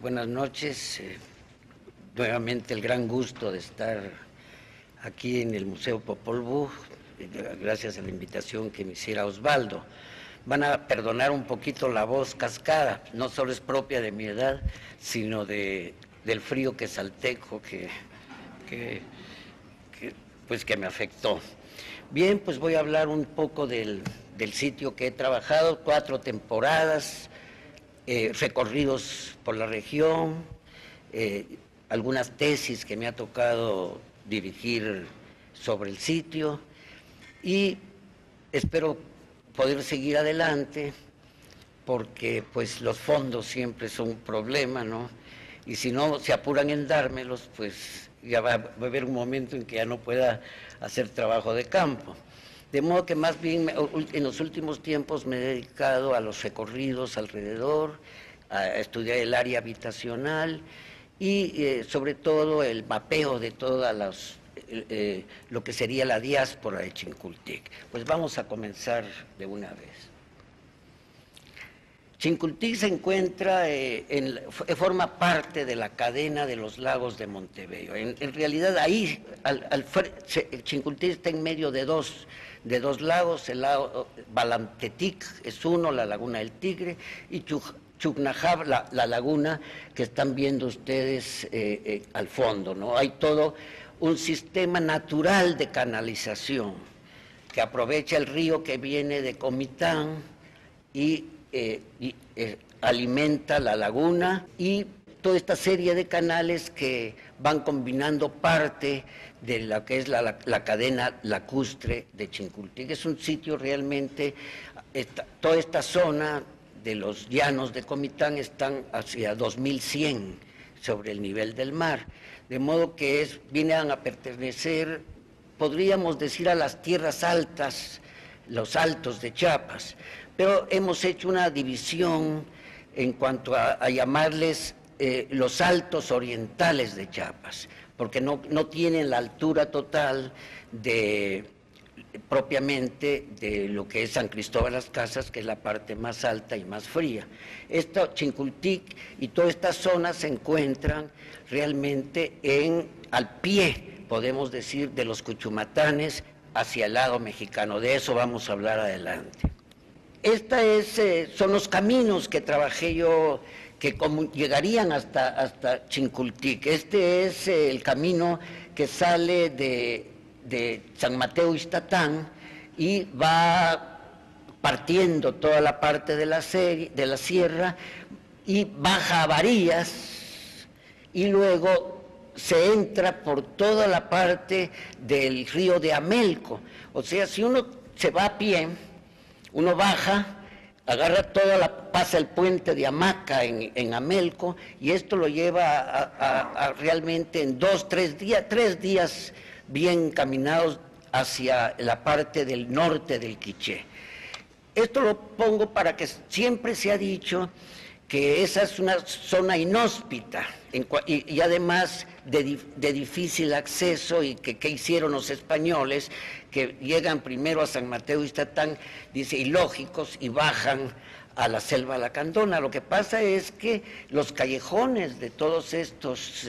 Buenas noches. Nuevamente el gran gusto de estar aquí en el Museo Popol Vuh, gracias a la invitación que me hiciera Osvaldo. Van a perdonar un poquito la voz cascada, no solo es propia de mi edad, sino del frío quesalteco que me afectó. Bien, pues voy a hablar un poco del sitio que he trabajado, 4 temporadas, recorridos por la región, algunas tesis que me ha tocado dirigir sobre el sitio y espero poder seguir adelante porque pues los fondos siempre son un problema, ¿no? Y si no se apuran en dármelos, pues ya va a haber un momento en que ya no pueda hacer trabajo de campo. De modo que más bien en los últimos tiempos me he dedicado a los recorridos alrededor, a estudiar el área habitacional y sobre todo el mapeo de todas lo que sería la diáspora de Chincultic. Pues vamos a comenzar de una vez. Chincultic se encuentra, forma parte de la cadena de los lagos de Montebello. En realidad ahí, Chincultic está en medio de dos lagos, el lago Balantetic es uno, la Laguna del Tigre, y Chucnajab, la laguna que están viendo ustedes al fondo, ¿no? Hay todo un sistema natural de canalización que aprovecha el río que viene de Comitán y alimenta la laguna y toda esta serie de canales que van combinando parte de lo que es la cadena lacustre de Chincultic. Es un sitio realmente, toda esta zona de los llanos de Comitán están hacia 2100 sobre el nivel del mar, de modo que vienen a pertenecer, podríamos decir, a las tierras altas, los altos de Chiapas, pero hemos hecho una división en cuanto a llamarles los altos orientales de Chiapas, porque no tienen la altura total propiamente de lo que es San Cristóbal Las Casas, que es la parte más alta y más fría. Chincultic y toda esta zona se encuentran realmente al pie, podemos decir, de los Cuchumatanes hacia el lado mexicano. De eso vamos a hablar adelante. Son los caminos que trabajé yo, que llegarían hasta Chincultic. Este es el camino que sale de San Mateo Ixtatán y va partiendo toda la parte de la sierra y baja a Varillas y luego se entra por toda la parte del río de Amelco. O sea, si uno se va a pie, uno baja, agarra pasa el puente de Hamaca en Amelco y esto lo lleva a realmente en 3 días bien caminados hacia la parte del norte del Quiché. Esto lo pongo para que siempre se ha dicho que esa es una zona inhóspita y además de difícil acceso y que hicieron los españoles que llegan primero a San Mateo Ixtatán, dice, ilógicos, y bajan a la selva lacandona. Lo que pasa es que los callejones de todos estos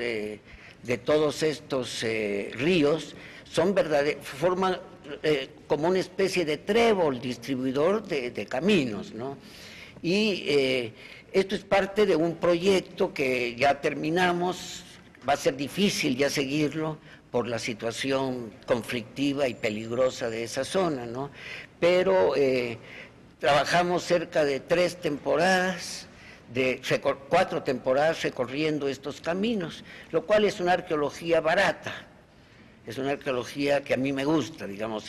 ríos forman como una especie de trébol distribuidor de caminos, ¿no? Y esto es parte de un proyecto que ya terminamos, va a ser difícil ya seguirlo por la situación conflictiva y peligrosa de esa zona, ¿no? Pero trabajamos cerca de 4 temporadas recorriendo estos caminos, lo cual es una arqueología barata, es una arqueología que a mí me gusta, digamos,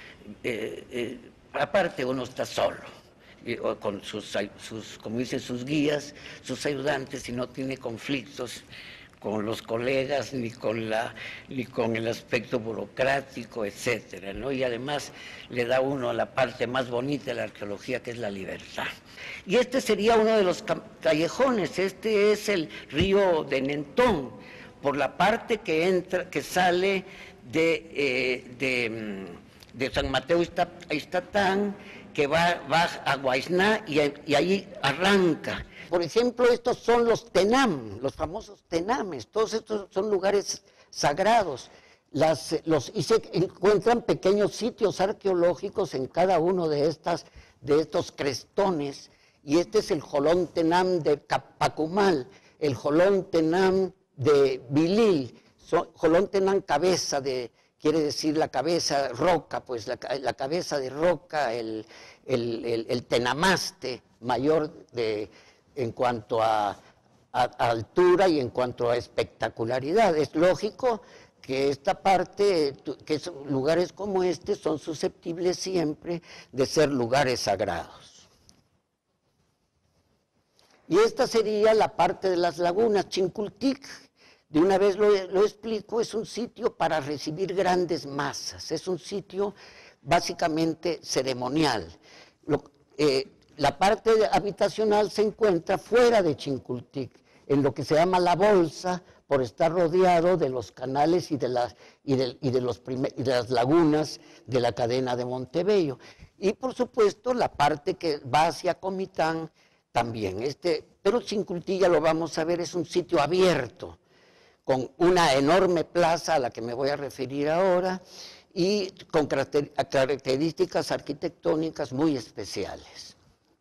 aparte uno está solo, con como dicen, sus guías, sus ayudantes, y no tiene conflictos con los colegas, ni con el aspecto burocrático, etcétera, ¿no? Y además le da uno la parte más bonita de la arqueología, que es la libertad. Y este sería uno de los callejones. Este es el río de Nentón, por la parte que sale de San Mateo Ixtatán, que va a Guaisná y ahí arranca. por ejemplo, estos son los tenam, los famosos tenames, todos estos son lugares sagrados. Y se encuentran pequeños sitios arqueológicos en cada uno de estos crestones, y este es el Jolón Tenam de Pacumal, el Jolón Tenam de Vilil, Jolón Tenam cabeza quiere decir la cabeza roca, pues la cabeza de roca, el tenamaste mayor en cuanto a altura y en cuanto a espectacularidad. Es lógico que esta parte, que lugares como este son susceptibles siempre de ser lugares sagrados. Y esta sería la parte de las lagunas. Chincultic, de una vez lo explico, es un sitio para recibir grandes masas, es un sitio básicamente ceremonial. La parte habitacional se encuentra fuera de Chincultic, en lo que se llama la bolsa, por estar rodeado de los canales y de las lagunas de la cadena de Montebello. Y por supuesto la parte que va hacia Comitán también. Pero Chincultic, ya lo vamos a ver, es un sitio abierto, con una enorme plaza a la que me voy a referir ahora, y con características arquitectónicas muy especiales.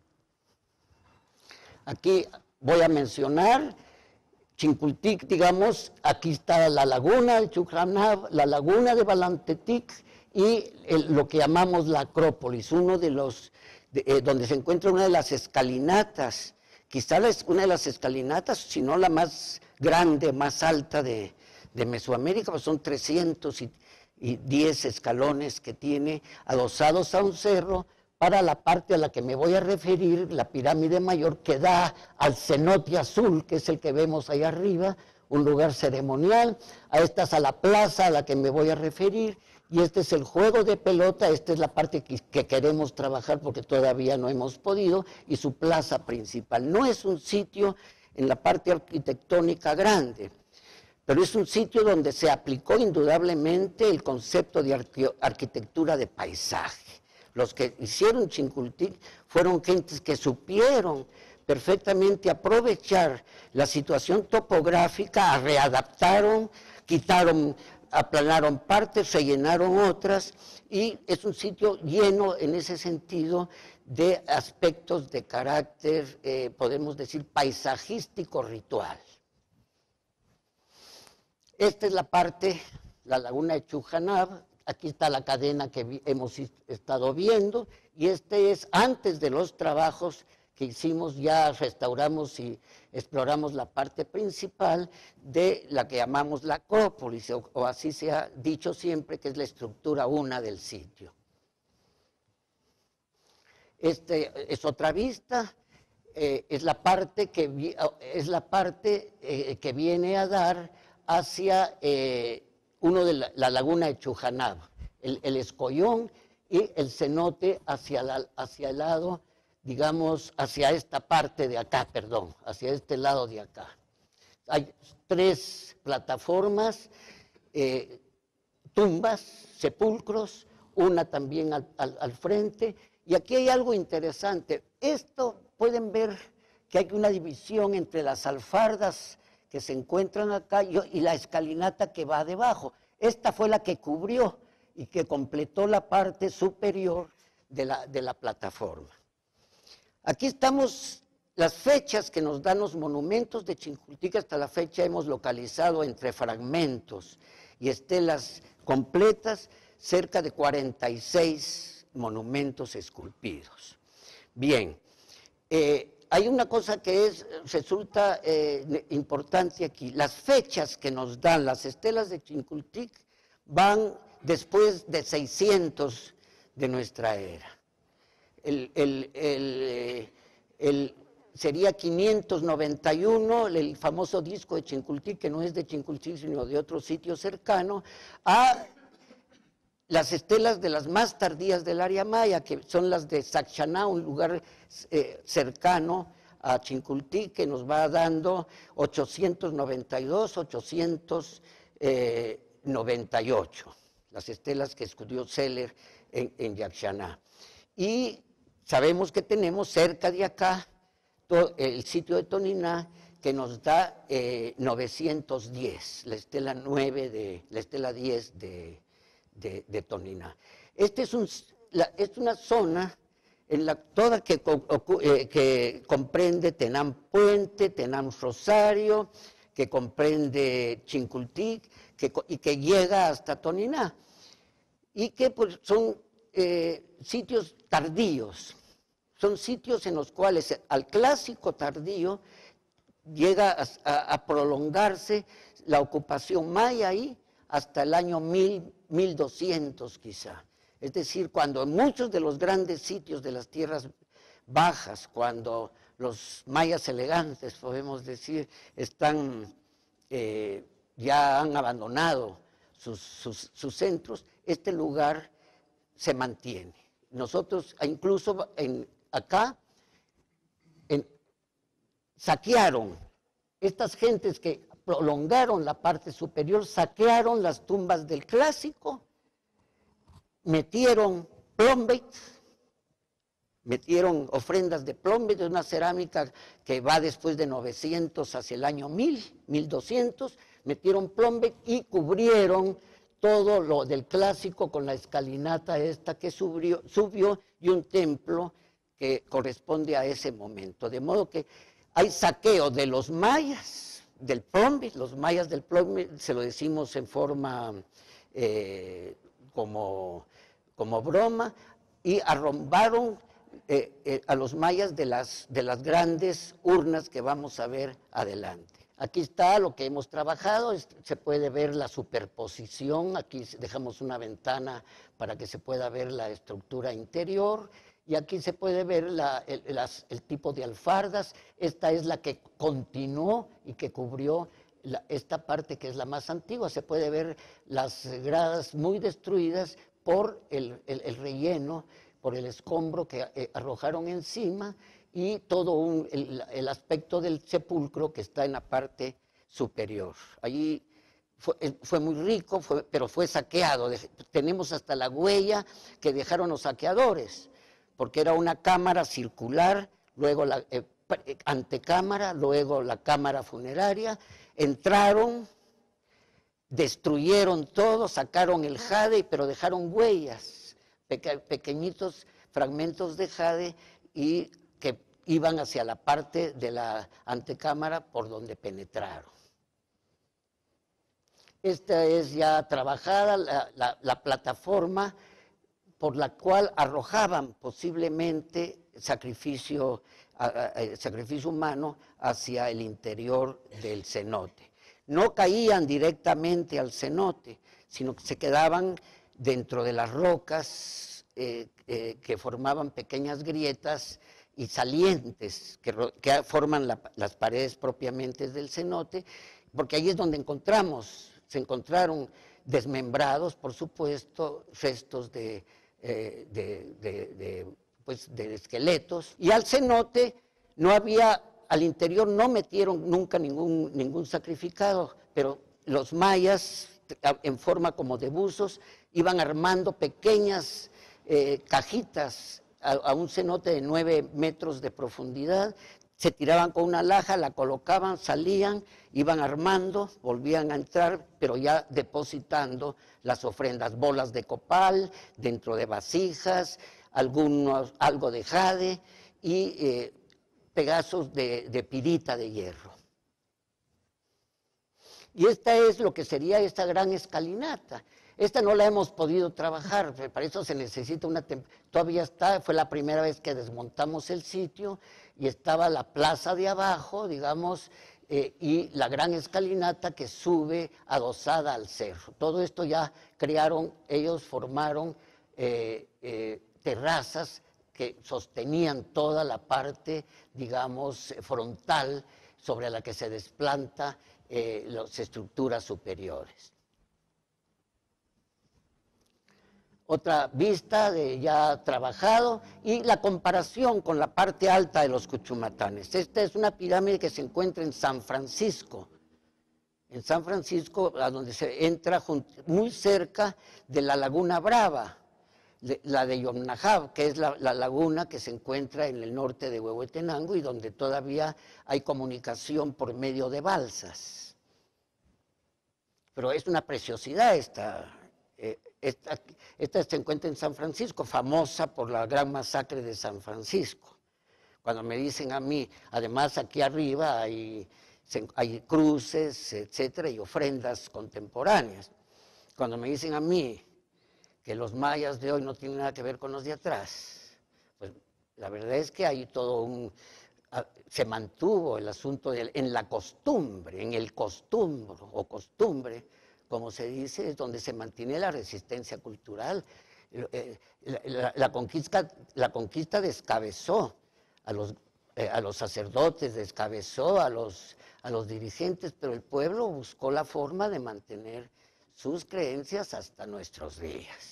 Aquí voy a mencionar Chincultic, digamos, aquí está la laguna de Chucranab, la laguna de Balantetic y lo que llamamos la Acrópolis, donde se encuentra una de las escalinatas, quizá una de las escalinatas, si no la más grande, más alta de Mesoamérica, pues son 310 escalones que tiene adosados a un cerro, para la parte a la que me voy a referir, la pirámide mayor, que da al cenote azul, que es el que vemos ahí arriba, un lugar ceremonial. Esta es a la plaza a la que me voy a referir, y este es el juego de pelota, esta es la parte que queremos trabajar porque todavía no hemos podido, y su plaza principal. No es un sitio en la parte arquitectónica grande, pero es un sitio donde se aplicó indudablemente el concepto de arquitectura de paisaje. Los que hicieron Chincultic fueron gentes que supieron perfectamente aprovechar la situación topográfica, readaptaron, aplanaron partes, rellenaron otras, y es un sitio lleno en ese sentido de aspectos de carácter, podemos decir, paisajístico ritual. Esta es la parte, la laguna de Chujanab. Aquí está la cadena que hemos estado viendo, y este es antes de los trabajos que hicimos, ya restauramos y exploramos la parte principal de la que llamamos la Acrópolis, o así se ha dicho siempre, que es la estructura una del sitio. Es otra vista, es la parte que viene a dar hacia la laguna de Chujanab, el escollón y el cenote hacia el lado, digamos, hacia esta parte de acá, perdón, hacia este lado de acá. Hay 3 plataformas, tumbas, sepulcros, una también al frente, y aquí hay algo interesante. Esto pueden ver que hay una división entre las alfardas que se encuentran acá y la escalinata que va debajo. Esta fue la que cubrió y que completó la parte superior de la plataforma. Aquí estamos las fechas que nos dan los monumentos de Chincultic. Hasta la fecha hemos localizado entre fragmentos y estelas completas cerca de 46 monumentos esculpidos. Bien, hay una cosa que resulta importante aquí. Las fechas que nos dan las estelas de Chincultic van después de 600 de nuestra era. Sería 591, el famoso disco de Chincultic, que no es de Chincultic, sino de otro sitio cercano, a las estelas de las más tardías del área maya, que son las de Sacshaná, un lugar cercano a Chincultic, que nos va dando 892, 898, las estelas que estudió Seller en Yaxhaná. Y sabemos que tenemos cerca de acá el sitio de Toniná, que nos da 910, la estela 9 la estela 10 de Toniná. Es una zona en toda que comprende Tenán Puente, Tenán Rosario, que comprende Chincultic, y que llega hasta Toniná, y que pues, son sitios tardíos, son sitios en los cuales al clásico tardío llega a prolongarse la ocupación maya ahí hasta el año 1200 quizá. Es decir, cuando en muchos de los grandes sitios de las tierras bajas, cuando los mayas elegantes, podemos decir, ya han abandonado sus centros, este lugar se mantiene. Nosotros, incluso acá, saquearon, estas gentes que prolongaron la parte superior, saquearon las tumbas del clásico, metieron plombate, metieron ofrendas de plombate, de una cerámica que va después de 900 hacia el año 1200, metieron plombate y cubrieron todo lo del clásico con la escalinata esta que subió y un templo que corresponde a ese momento. De modo que hay saqueo de los mayas, del plombate, los mayas del plombate, se lo decimos en forma como broma, y arrombaron a los mayas de las grandes urnas que vamos a ver adelante. Aquí está lo que hemos trabajado, se puede ver la superposición, aquí dejamos una ventana para que se pueda ver la estructura interior, y aquí se puede ver el tipo de alfardas. Esta es la que continuó y que cubrió esta parte que es la más antigua. Se puede ver las gradas muy destruidas por el relleno, por el escombro que arrojaron encima, y todo el aspecto del sepulcro que está en la parte superior. Allí fue muy rico, pero fue saqueado. Tenemos hasta la huella que dejaron los saqueadores, porque era una cámara circular, luego la antecámara, luego la cámara funeraria. Entraron, destruyeron todo, sacaron el jade, pero dejaron huellas, pequeñitos fragmentos de jade, y que iban hacia la parte de la antecámara por donde penetraron. Esta es ya trabajada, la plataforma por la cual arrojaban posiblemente sacrificio humano hacia el interior del cenote. No caían directamente al cenote, sino que se quedaban dentro de las rocas que formaban pequeñas grietas y salientes que forman las paredes propiamente del cenote, porque ahí es donde se encontraron desmembrados, por supuesto, restos de esqueletos, y al cenote al interior no metieron nunca ningún sacrificado, pero los mayas, en forma como de buzos, iban armando pequeñas cajitas a un cenote de 9 metros de profundidad. Se tiraban con una laja, la colocaban, salían, iban armando, volvían a entrar, pero ya depositando las ofrendas, bolas de copal dentro de vasijas, algo de jade y pedazos de pirita de hierro. Y esta es lo que sería esta gran escalinata. Esta no la hemos podido trabajar, para eso se necesita todavía está, fue la primera vez que desmontamos el sitio, y estaba la plaza de abajo, digamos, y la gran escalinata que sube adosada al cerro. Todo esto ya ellos formaron terrazas que sostenían toda la parte, digamos, frontal sobre la que se desplanta las estructuras superiores. Otra vista de ya trabajado, y la comparación con la parte alta de los Cuchumatanes. Esta es una pirámide que se encuentra en San Francisco, a donde se entra muy cerca de la Laguna Brava. la de Yomnajab, que es la laguna que se encuentra en el norte de Huehuetenango y donde todavía hay comunicación por medio de balsas. Pero es una preciosidad esta se encuentra en San Francisco, famosa por la gran masacre de San Francisco. Cuando me dicen a mí, además aquí arriba hay cruces, etcétera, y ofrendas contemporáneas. Cuando me dicen a mí que los mayas de hoy no tienen nada que ver con los de atrás, pues la verdad es que hay se mantuvo el asunto en la costumbre, en el costumbre o costumbre, como se dice, es donde se mantiene la resistencia cultural. La conquista descabezó a los sacerdotes, descabezó a los dirigentes, pero el pueblo buscó la forma de mantener sus creencias hasta nuestros días.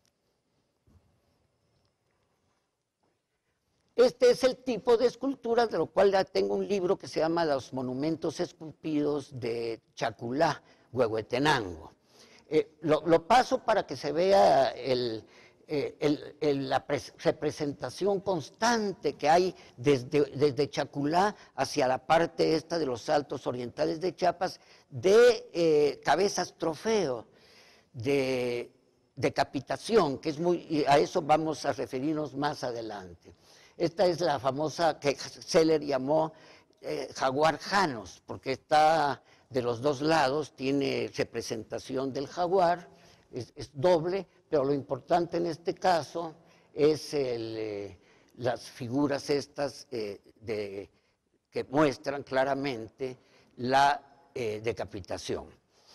Este es el tipo de esculturas, de lo cual ya tengo un libro que se llama Los monumentos esculpidos de Chaculá, Huehuetenango. Lo paso para que se vea la representación constante que hay desde Chaculá hacia la parte esta de los Altos Orientales de Chiapas, de cabezas trofeo, de decapitación, que es y a eso vamos a referirnos más adelante. Esta es la famosa que Seller llamó jaguar Janos, porque está de los dos lados, tiene representación del jaguar, es doble, pero lo importante en este caso es las figuras estas que muestran claramente la decapitación.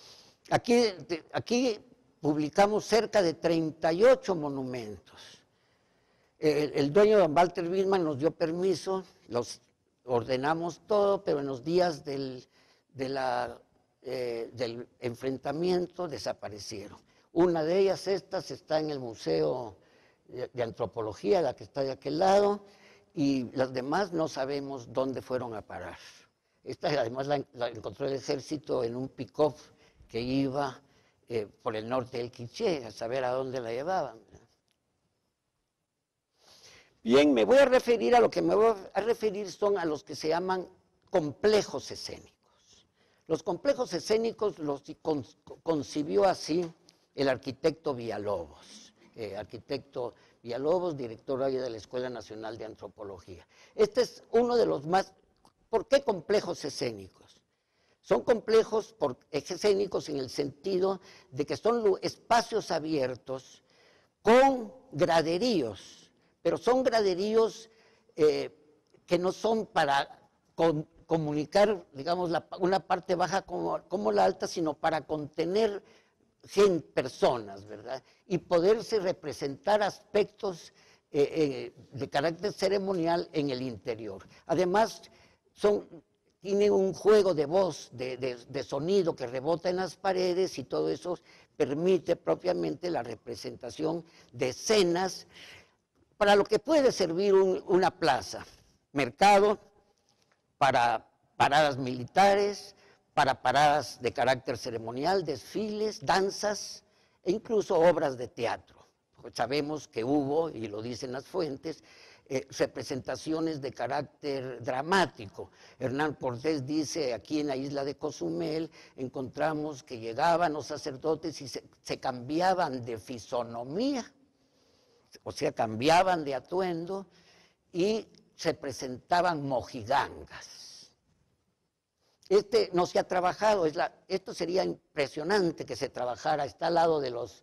Aquí publicamos cerca de 38 monumentos. El dueño don Walter Bismarck nos dio permiso, los ordenamos todo, pero en los días del enfrentamiento desaparecieron. Una de ellas, estas, está en el Museo de Antropología, la que está de aquel lado, y las demás no sabemos dónde fueron a parar. Esta además la encontró el ejército en un pick-up que iba por el norte del Quiché, a saber a dónde la llevaban. Bien, me voy a referir a lo que me voy a referir son a los que se llaman complejos escénicos. Los complejos escénicos los concibió así el arquitecto Villalobos. Director ahí de la Escuela Nacional de Antropología. Este es uno de los más... ¿Por qué complejos escénicos? Son complejos escénicos en el sentido de que son espacios abiertos con graderíos, pero son graderíos que no son para comunicar, digamos, una parte baja como la alta, sino para contener personas, ¿verdad? Y poderse representar aspectos de carácter ceremonial en el interior. Además, tiene un juego de voz, de sonido que rebota en las paredes, y todo eso permite propiamente la representación de escenas para lo que puede servir una plaza, mercado, para paradas militares, para paradas de carácter ceremonial, desfiles, danzas e incluso obras de teatro. Pues sabemos que hubo, y lo dicen las fuentes, representaciones de carácter dramático. Hernán Cortés dice, aquí en la isla de Cozumel encontramos que llegaban los sacerdotes y se cambiaban de fisonomía, o sea, cambiaban de atuendo y se presentaban mojigangas. No se ha trabajado, esto sería impresionante que se trabajara, está al lado de los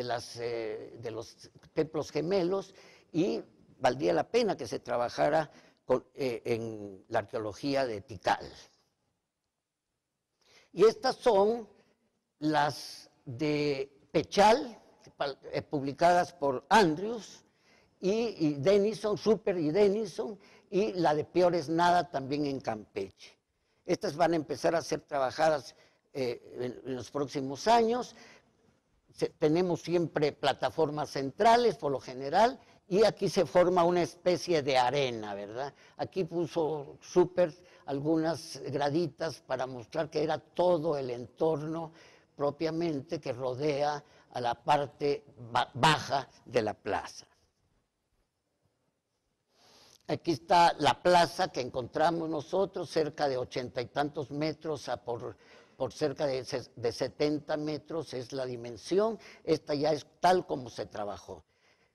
templos gemelos, y valdría la pena que se trabajara en la arqueología de Tikal. Y estas son las de Pechal, publicadas por Andrews y Denison, Super y Denison, y la de Peor es Nada también en Campeche. Estas van a empezar a ser trabajadas en los próximos años. Tenemos siempre plataformas centrales por lo general, y aquí se forma una especie de arena, ¿verdad? Aquí puso Super algunas graditas para mostrar que era todo el entorno propiamente que rodea a la parte baja de la plaza. Aquí está la plaza que encontramos nosotros, cerca de 80 y tantos metros por cerca de 70 metros es la dimensión. Esta ya es tal como se trabajó.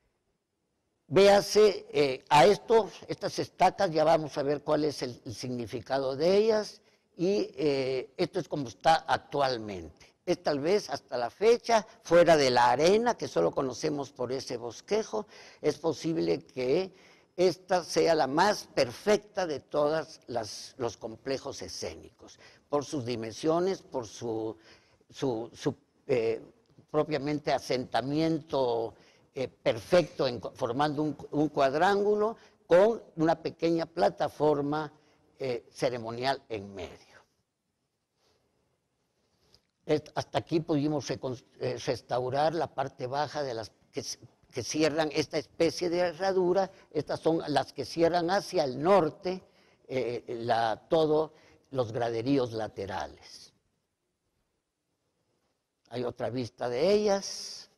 Véase a estas estacas, ya vamos a ver cuál es el significado de ellas, y esto es como está actualmente. Es tal vez hasta la fecha, fuera de la arena, que solo conocemos por ese bosquejo, es posible que esta sea la más perfecta de todos los complejos escénicos, por sus dimensiones, por su propiamente asentamiento perfecto, formando un cuadrángulo con una pequeña plataforma ceremonial en medio. Hasta aquí pudimos restaurar la parte baja de las que cierran esta especie de herradura. Estas son las que cierran hacia el norte todos los graderíos laterales. Hay otra vista de ellas.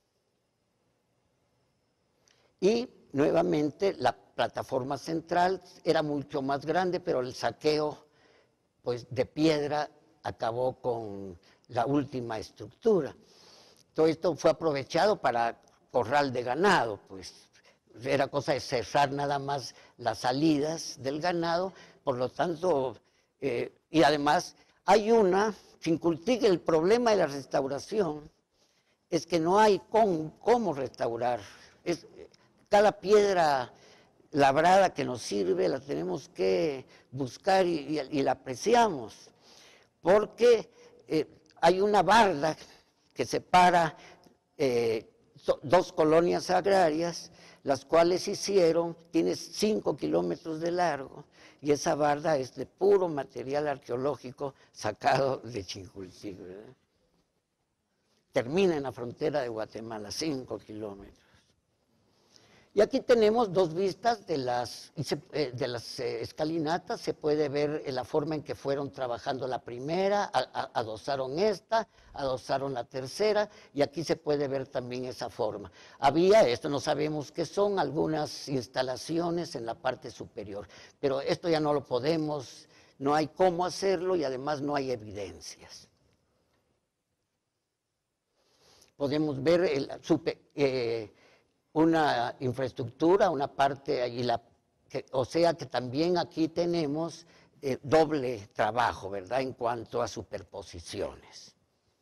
Y nuevamente la plataforma central era mucho más grande, pero el saqueo pues, de piedra acabó con la última estructura. Todo esto fue aprovechado para corral de ganado, pues era cosa de cerrar nada más las salidas del ganado, por lo tanto, y además hay Chincultic, el problema de la restauración es que no hay cómo restaurar. Cada piedra labrada que nos sirve la tenemos que buscar y la apreciamos, porque hay una barda que separa dos colonias agrarias, las cuales tiene 5 kilómetros de largo, y esa barda es de puro material arqueológico sacado de Chincultic, ¿verdad? Termina en la frontera de Guatemala, 5 kilómetros. Y aquí tenemos dos vistas de las escalinatas. Se puede ver la forma en que fueron trabajando la primera, adosaron esta, adosaron la tercera, y aquí se puede ver también esa forma. Esto no sabemos qué son, algunas instalaciones en la parte superior, pero esto ya no lo podemos, no hay cómo hacerlo y además no hay evidencias. Podemos ver una infraestructura, una parte allí, o sea que también aquí tenemos doble trabajo, ¿verdad?, en cuanto a superposiciones.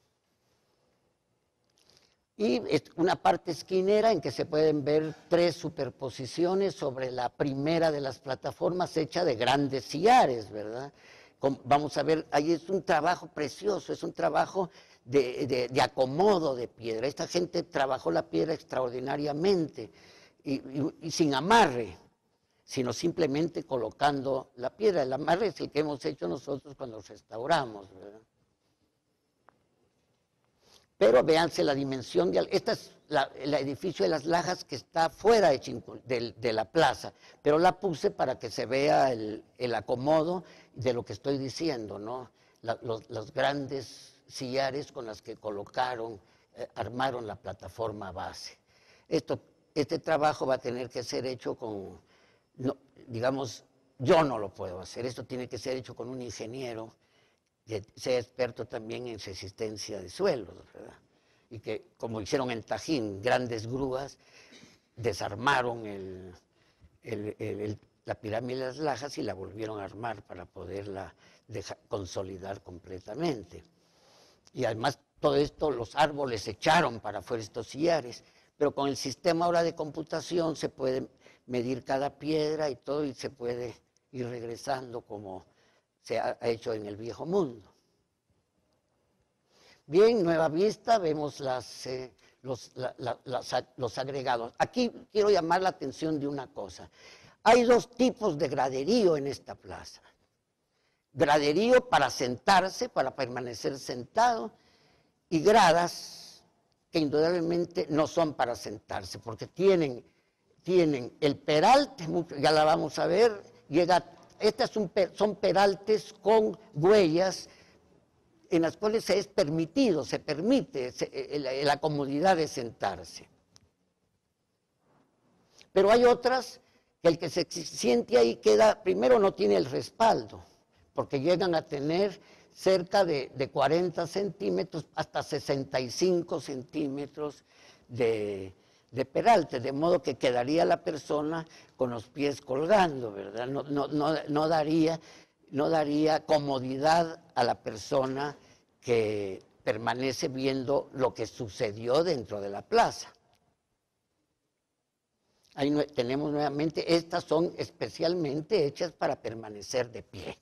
Y una parte esquinera en que se pueden ver 3 superposiciones sobre la primera de las plataformas hecha de grandes sillares, ¿verdad? Vamos a ver, ahí es un trabajo precioso, es un trabajo de acomodo de piedra. Esta gente trabajó la piedra extraordinariamente y sin amarre, sino simplemente colocando la piedra. El amarre es el que hemos hecho nosotros cuando restauramos, ¿verdad? Pero véanse la dimensión este es el edificio de las Lajas, que está fuera de la plaza, pero la puse para que se vea el acomodo de lo que estoy diciendo, ¿no? Los grandes sillares con las que armaron la plataforma base. Este trabajo va a tener que ser hecho digamos, yo no lo puedo hacer, esto tiene que ser hecho con un ingeniero que sea experto también en resistencia de suelos, ¿verdad? Y que, como hicieron en Tajín, grandes grúas desarmaron la pirámide de las Lajas y la volvieron a armar para poderla consolidar completamente. Y además todo esto, los árboles se echaron para afuera estos sillares, pero con el sistema ahora de computación se puede medir cada piedra y todo, y se puede ir regresando como se ha hecho en el Viejo Mundo. Bien, nueva vista, vemos los agregados. Aquí quiero llamar la atención de una cosa. Hay 2 tipos de graderío en esta plaza. Graderío para sentarse, para permanecer sentado, y gradas que indudablemente no son para sentarse, porque tienen el peralte, ya la vamos a ver, estas son peraltes con huellas en las cuales se es permitido, se permite la comodidad de sentarse. Pero hay otras que el que se siente ahí queda, primero no tiene el respaldo, porque llegan a tener cerca de 40 centímetros hasta 65 centímetros de peralte, de modo que quedaría la persona con los pies colgando, ¿verdad? No daría comodidad a la persona que permanece viendo lo que sucedió dentro de la plaza. Ahí tenemos nuevamente, estas son especialmente hechas para permanecer de pie.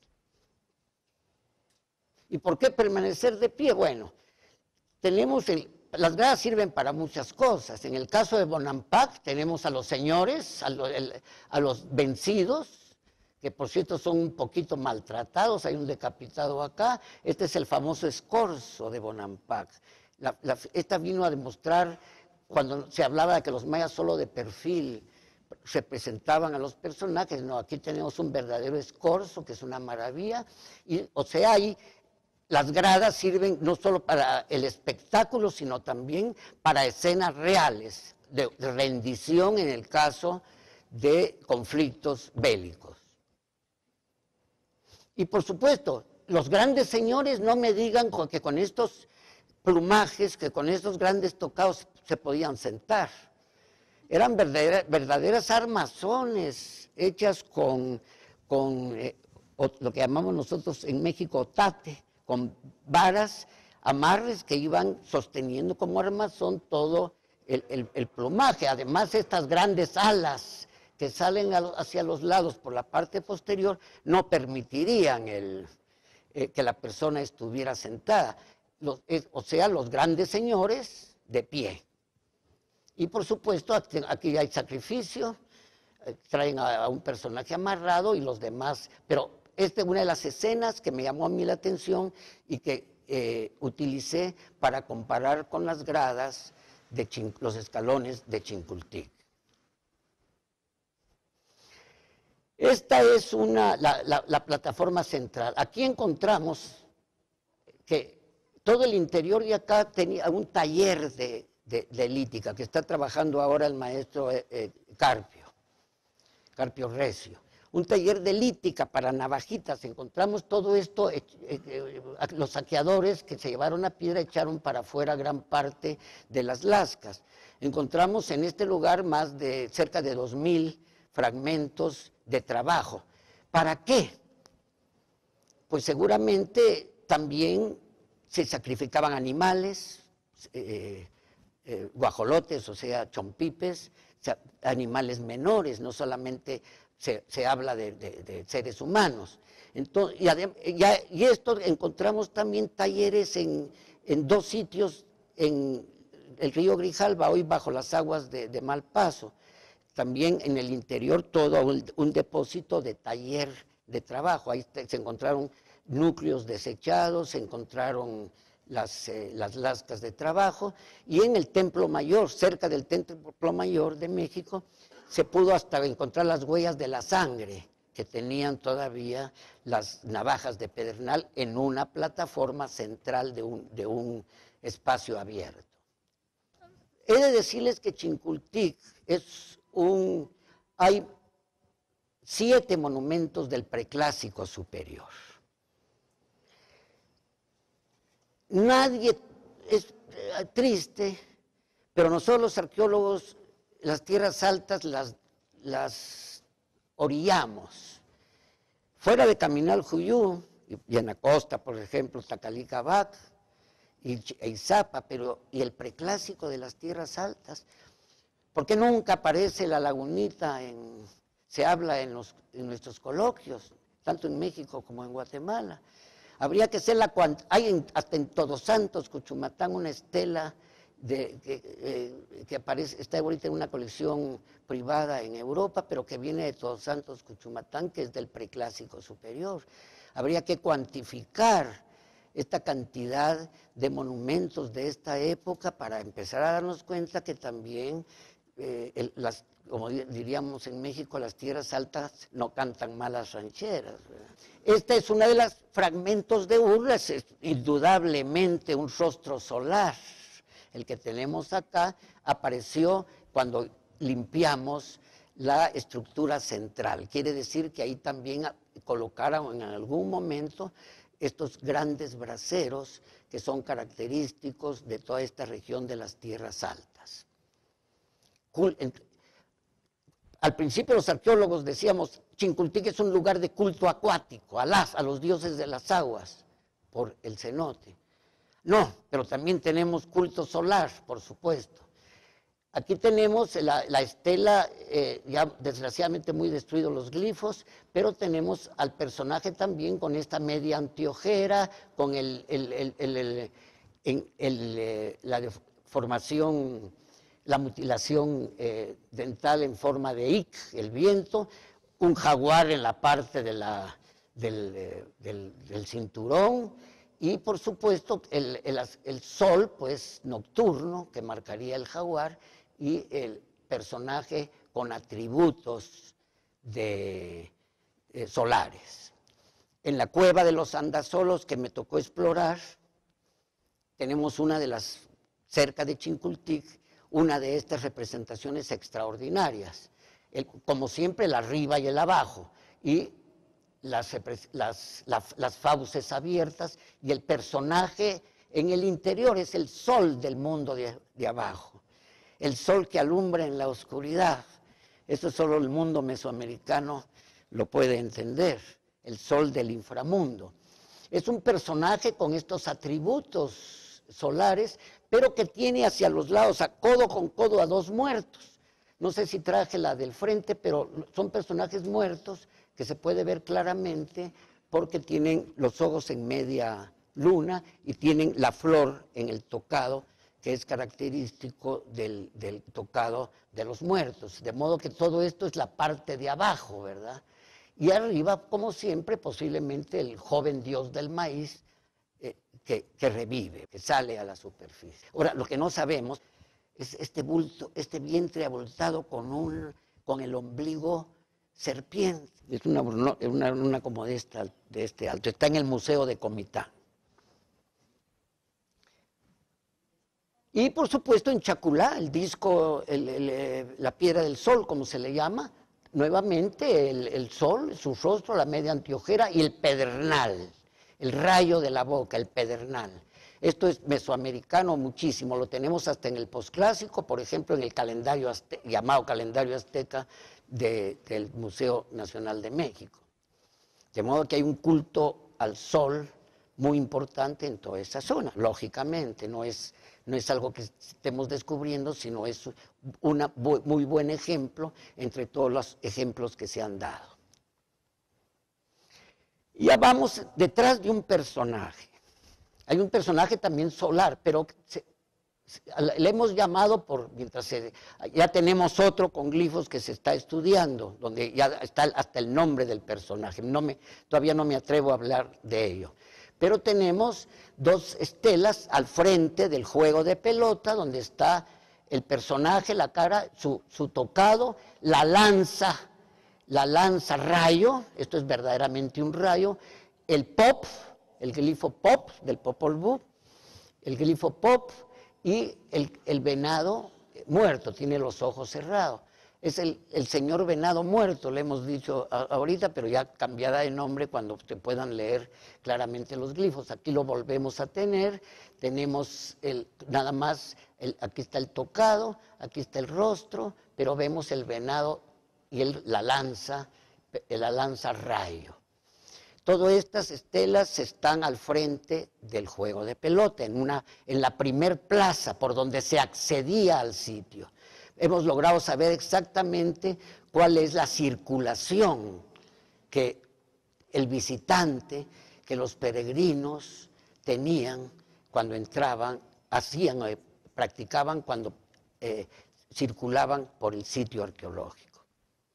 ¿Y por qué permanecer de pie? Bueno, tenemos las gradas sirven para muchas cosas. En el caso de Bonampak tenemos a los señores, a los vencidos, que por cierto son un poquito maltratados, hay un decapitado acá. Este es el famoso escorzo de Bonampak. Esta vino a demostrar, cuando se hablaba de que los mayas solo de perfil representaban a los personajes, no, aquí tenemos un verdadero escorzo, que es una maravilla, y, o sea, las gradas sirven no solo para el espectáculo, sino también para escenas reales, de rendición en el caso de conflictos bélicos. Y por supuesto, los grandes señores no me digan que con estos plumajes, que con estos grandes tocados se podían sentar. Eran verdaderas armazones hechas con lo que llamamos nosotros en México otate, con varas, amarres que iban sosteniendo como armazón todo el plumaje. Además, estas grandes alas que salen hacia los lados por la parte posterior no permitirían que la persona estuviera sentada. O sea, los grandes señores de pie. Y por supuesto, aquí hay sacrificio, traen a un personaje amarrado y los demás, pero esta es una de las escenas que me llamó a mí la atención y que utilicé para comparar con las gradas de los escalones de Chincultic. Esta es la plataforma central. Aquí encontramos que todo el interior de acá tenía un taller de lítica, que está trabajando ahora el maestro Carpio Recio. Un taller de lítica para navajitas. Encontramos todo esto, los saqueadores que se llevaron la piedra echaron para afuera gran parte de las lascas. Encontramos en este lugar más de cerca de 2000 fragmentos de trabajo. ¿Para qué? Pues seguramente también se sacrificaban animales, guajolotes, o sea, chompipes, animales menores, no solamente se habla de seres humanos. Entonces, y esto encontramos también talleres en 2 sitios, en el río Grijalva, hoy bajo las aguas de Malpaso. También en el interior todo un depósito de taller de trabajo. Ahí se encontraron núcleos desechados, se encontraron las lascas de trabajo, y en el Templo Mayor, cerca del Templo Mayor de México, se pudo hasta encontrar las huellas de la sangre que tenían todavía las navajas de pedernal en una plataforma central de un espacio abierto. He de decirles que Chincultic hay 7 monumentos del preclásico superior. Nadie, es triste, pero nosotros los arqueólogos, las tierras altas las orillamos. Fuera de Caminal-Juyú, y en la costa, por ejemplo, Tacalicabac e Izapa, y el preclásico de las tierras altas. ¿Por qué nunca aparece la lagunita? Se habla en nuestros coloquios, tanto en México como en Guatemala. Habría que ser hay hasta en Todos Santos, Cuchumatán, una estela que aparece, está ahorita en una colección privada en Europa, pero que viene de Todos Santos, Cuchumatán, que es del preclásico superior. Habría que cuantificar esta cantidad de monumentos de esta época para empezar a darnos cuenta que también como diríamos en México, las tierras altas no cantan malas rancheras, ¿verdad? Este es uno de los fragmentos de Urla, es indudablemente un rostro solar. El que tenemos acá apareció cuando limpiamos la estructura central. Quiere decir que ahí también colocaron en algún momento estos grandes braseros que son característicos de toda esta región de las tierras altas. Al principio los arqueólogos decíamos, Chincultic es un lugar de culto acuático, a los dioses de las aguas, por el cenote. No, pero también tenemos culto solar, por supuesto. Aquí tenemos la estela, ya desgraciadamente muy destruidos los glifos, pero tenemos al personaje también con esta media anteojera, con la deformación, la mutilación dental en forma de ic, el viento, un jaguar en la parte del cinturón, y por supuesto el sol pues nocturno que marcaría el jaguar, y el personaje con atributos solares. En la cueva de los andasolos que me tocó explorar, tenemos una de las, cerca de Chincultic, una de estas representaciones extraordinarias. Como siempre, el arriba y el abajo, y las fauces abiertas, y el personaje en el interior es el sol del mundo de abajo. El sol que alumbra en la oscuridad. Eso solo el mundo mesoamericano lo puede entender. El sol del inframundo. Es un personaje con estos atributos solares, pero que tiene hacia los lados, a codo con codo, a dos muertos. No sé si traje la del frente, pero son personajes muertos que se puede ver claramente porque tienen los ojos en media luna y tienen la flor en el tocado, que es característico del tocado de los muertos. De modo que todo esto es la parte de abajo, ¿verdad? Y arriba, como siempre, posiblemente el joven dios del maíz que revive, que sale a la superficie. Ahora, lo que no sabemos es este bulto, este vientre abultado con el ombligo serpiente. Es una como de este alto. Está en el Museo de Comitán. Y por supuesto en Chaculá, el disco, la piedra del sol, como se le llama, nuevamente el sol, su rostro, la media anteojera y el pedernal, el rayo de la boca, el pedernal. Esto es mesoamericano muchísimo, lo tenemos hasta en el posclásico, por ejemplo en el calendario llamado calendario azteca del Museo Nacional de México. De modo que hay un culto al sol muy importante en toda esa zona, lógicamente, no es algo que estemos descubriendo, sino es un muy buen ejemplo entre todos los ejemplos que se han dado. Ya vamos detrás de un personaje. Hay un personaje también solar, pero le hemos llamado, ya tenemos otro con glifos que se está estudiando, donde ya está hasta el nombre del personaje. Todavía no me atrevo a hablar de ello. Pero tenemos dos estelas al frente del juego de pelota, donde está el personaje, la cara, su tocado, la lanza rayo, esto es verdaderamente un rayo, el pop, el glifo pop del Popol Vuh, el glifo pop y el venado muerto, tiene los ojos cerrados. Es el señor venado muerto, le hemos dicho ahorita, pero ya cambiará de nombre cuando te puedan leer claramente los glifos. Aquí lo volvemos a tener, tenemos nada más, aquí está el tocado, aquí está el rostro, pero vemos el venado y la lanza rayo. Todas estas estelas están al frente del juego de pelota, en la primer plaza por donde se accedía al sitio. Hemos logrado saber exactamente cuál es la circulación que el visitante, que los peregrinos tenían cuando entraban, practicaban cuando circulaban por el sitio arqueológico.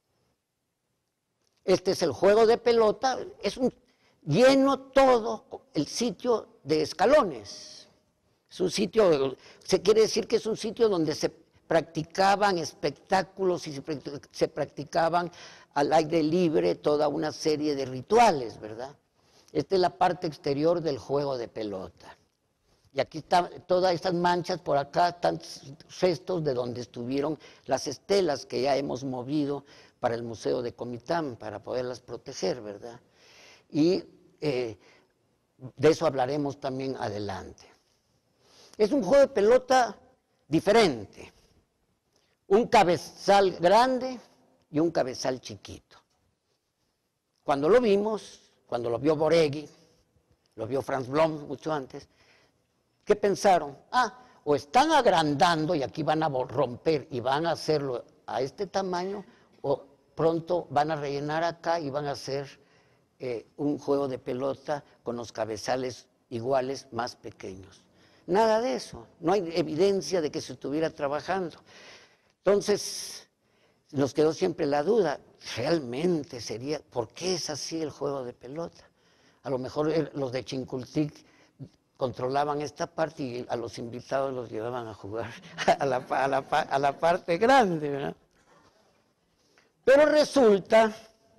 Este es el juego de pelota, lleno todo el sitio de escalones. Es un sitio, se quiere decir que es un sitio donde se practicaban espectáculos y se practicaban al aire libre toda una serie de rituales, ¿verdad? Esta es la parte exterior del juego de pelota. Y aquí están todas estas manchas, por acá están restos de donde estuvieron las estelas que ya hemos movido para el Museo de Comitán, para poderlas proteger, ¿verdad? Y de eso hablaremos también adelante. Es un juego de pelota diferente. Un cabezal grande y un cabezal chiquito. Cuando lo vimos, cuando lo vio Boregui, lo vio Franz Blom mucho antes, ¿qué pensaron? O están agrandando y aquí van a romper y van a hacerlo a este tamaño, o pronto van a rellenar acá y van a hacer un juego de pelota con los cabezales iguales más pequeños. Nada de eso, no hay evidencia de que se estuviera trabajando. Entonces, nos quedó siempre la duda, ¿realmente sería, por qué es así el juego de pelota? A lo mejor los de Chincultic controlaban esta parte y a los invitados los llevaban a jugar a la parte grande, ¿verdad? Pero resulta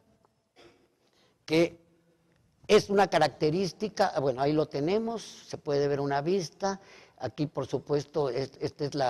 que es una característica, bueno, ahí lo tenemos, se puede ver una vista, aquí por supuesto, esta es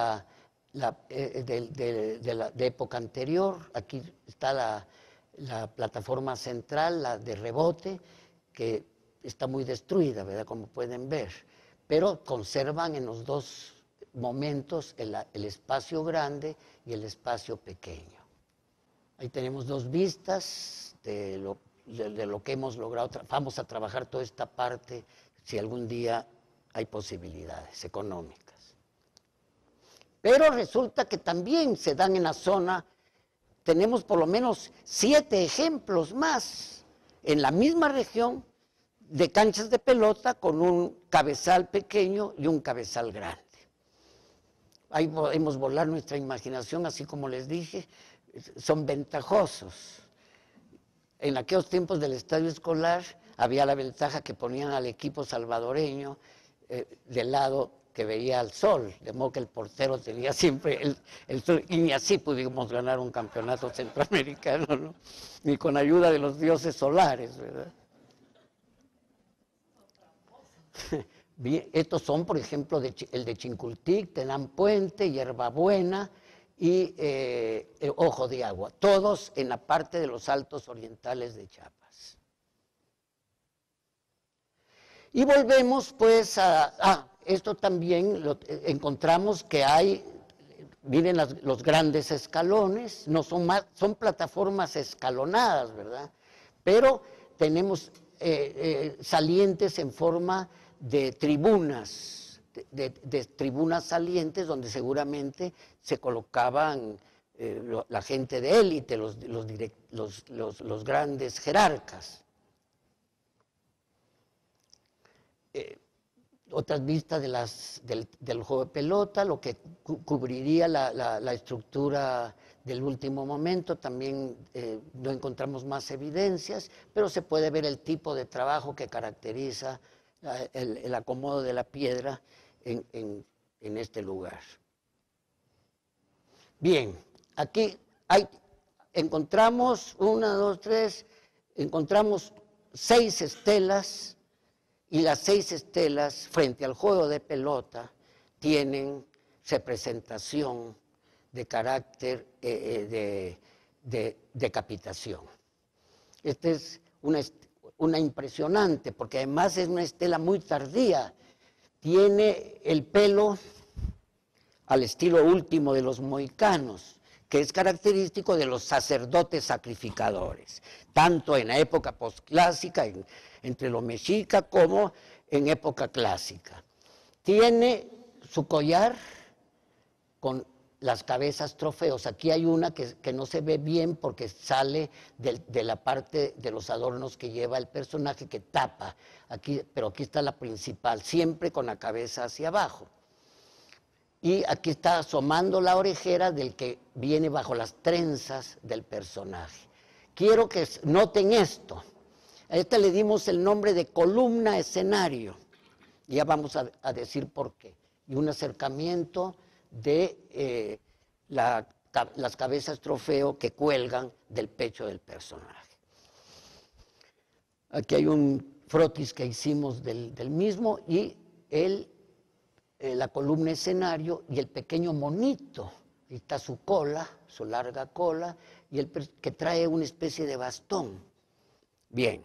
de época anterior, aquí está la plataforma central, la de rebote, que está muy destruida, ¿verdad? Como pueden ver, pero conservan en los dos momentos el espacio grande y el espacio pequeño. Ahí tenemos dos vistas de lo que hemos logrado. Vamos a trabajar toda esta parte si algún día hay posibilidades económicas. Pero resulta que también se dan en la zona, tenemos por lo menos 7 ejemplos más en la misma región de canchas de pelota con un cabezal pequeño y un cabezal grande. Ahí podemos volar nuestra imaginación, así como les dije, son ventajosos. En aquellos tiempos del estadio escolar había la ventaja que ponían al equipo salvadoreño del lado que veía al sol, de modo que el portero tenía siempre el sol, y ni así pudimos ganar un campeonato centroamericano, ¿no? Ni con ayuda de los dioses solares, ¿verdad? Bien, estos son, por ejemplo, el de Chincultic, Tenán Puente, Hierbabuena y Ojo de Agua, todos en la parte de los Altos Orientales de Chiapas. Y volvemos pues esto también encontramos que hay, miren los grandes escalones, no son más, son plataformas escalonadas, ¿verdad? Pero tenemos salientes en forma de tribunas, de tribunas salientes donde seguramente se colocaban la gente de élite, los grandes jerarcas. Otras vistas del juego de pelota, lo que cubriría la estructura del último momento, también no encontramos más evidencias, pero se puede ver el tipo de trabajo que caracteriza el acomodo de la piedra en este lugar. Bien, aquí encontramos 1, 2, 3, encontramos 6 estelas, y las 6 estelas frente al juego de pelota tienen representación de carácter de decapitación. Esta es una impresionante, porque además es una estela muy tardía. Tiene el pelo al estilo último de los mohicanos, que es característico de los sacerdotes sacrificadores, tanto en la época posclásica, entre los mexicas, como en época clásica. Tiene su collar con las cabezas trofeos. Aquí hay una que no se ve bien porque sale de la parte de los adornos que lleva el personaje, que tapa, pero aquí está la principal, siempre con la cabeza hacia abajo. Y aquí está asomando la orejera del que viene bajo las trenzas del personaje. Quiero que noten esto. A esta le dimos el nombre de columna escenario. Ya vamos a decir por qué. Y un acercamiento de las cabezas trofeo que cuelgan del pecho del personaje. Aquí hay un frotis que hicimos del mismo y la columna escenario y el pequeño monito. Ahí está su cola, su larga cola, y que trae una especie de bastón. Bien.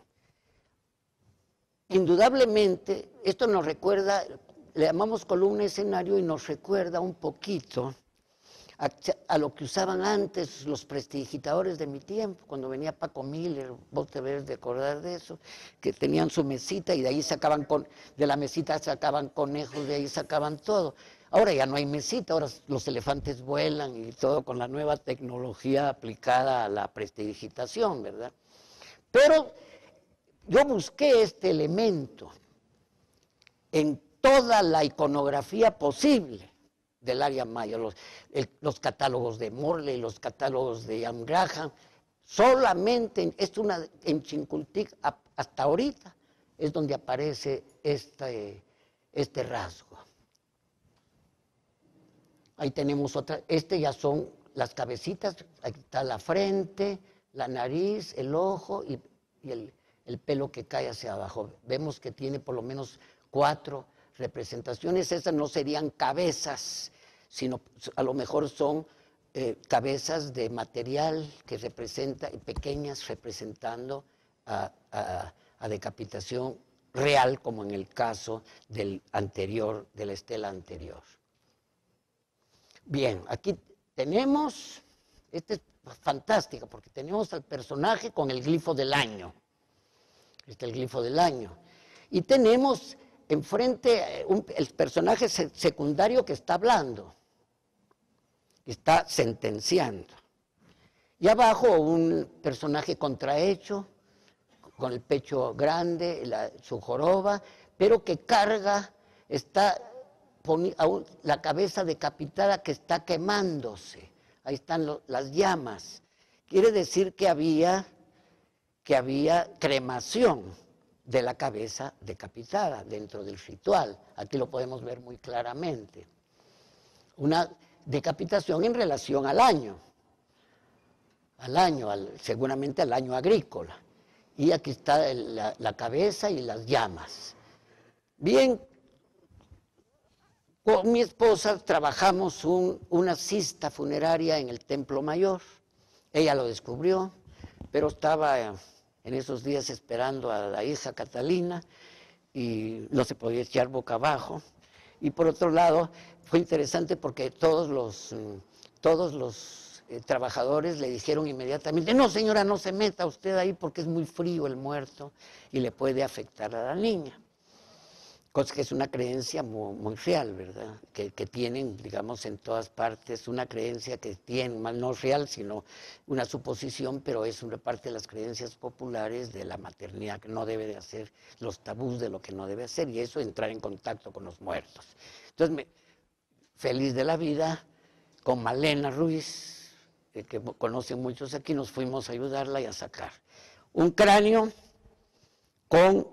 Indudablemente, esto nos recuerda, le llamamos columna escenario y nos recuerda un poquito a lo que usaban antes los prestidigitadores de mi tiempo, cuando venía Paco Miller, vos te debes de acordar de eso, que tenían su mesita y de ahí sacaban, de la mesita sacaban conejos, de ahí sacaban todo. Ahora ya no hay mesita, ahora los elefantes vuelan y todo con la nueva tecnología aplicada a la prestidigitación, ¿verdad? Pero yo busqué este elemento en toda la iconografía posible del área maya, los catálogos de Morley, los catálogos de Jan Graham, solamente en Chincoteac hasta ahorita es donde aparece este rasgo. Ahí tenemos otra, ya son las cabecitas, ahí está la frente, la nariz, el ojo y el pelo que cae hacia abajo. Vemos que tiene por lo menos 4 representaciones. Esas no serían cabezas, sino a lo mejor son cabezas de material que representa, pequeñas representando a decapitación real, como en el caso del anterior, de la estela anterior. Bien, aquí tenemos, este es fantástico, porque tenemos al personaje con el glifo del año. Este es el glifo del año. Y tenemos enfrente el personaje secundario que está hablando, que está sentenciando. Y abajo un personaje contrahecho, con el pecho grande, su joroba, pero que carga, la cabeza decapitada que está quemándose. Ahí están las llamas. Quiere decir que había cremación de la cabeza decapitada dentro del ritual. Aquí lo podemos ver muy claramente. Una decapitación en relación al año, seguramente al año agrícola. Y aquí está la cabeza y las llamas. Bien, con mi esposa trabajamos una cista funeraria en el Templo Mayor. Ella lo descubrió, pero estaba en esos días esperando a la hija Catalina y no se podía echar boca abajo. Y por otro lado, fue interesante porque todos los trabajadores le dijeron inmediatamente: no señora, no se meta usted ahí porque es muy frío el muerto y le puede afectar a la niña. Cosa que es una creencia muy real, ¿verdad? Que tienen, digamos, en todas partes, una creencia que tienen, más no real, sino una suposición, pero es una parte de las creencias populares de la maternidad, que no debe de hacer, los tabús de lo que no debe hacer, y eso entrar en contacto con los muertos. Entonces, feliz de la vida, con Malena Ruiz, que conocen muchos aquí, nos fuimos a ayudarla y a sacar un cráneo con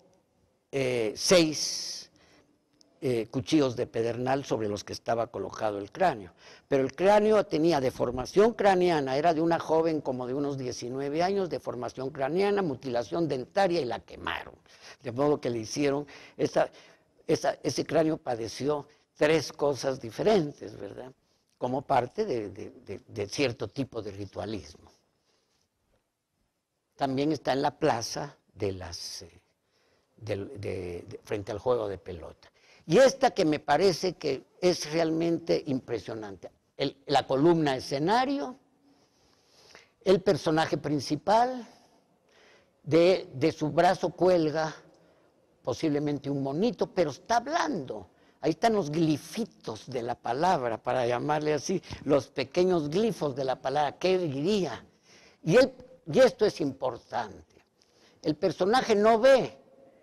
6 cuchillos de pedernal sobre los que estaba colocado el cráneo. Pero el cráneo tenía deformación craneana, era de una joven como de unos 19 años, deformación craneana, mutilación dentaria y la quemaron. De modo que le hicieron, ese cráneo padeció 3 cosas diferentes, ¿verdad? Como parte de cierto tipo de ritualismo. También está en la plaza de las... frente al juego de pelota. Y esta que me parece que es realmente impresionante, la columna escenario, el personaje principal, de su brazo cuelga posiblemente un monito, pero está hablando. Ahí están los glifitos de la palabra, para llamarle así, los pequeños glifos de la palabra, ¿qué diría? Y esto es importante, el personaje no ve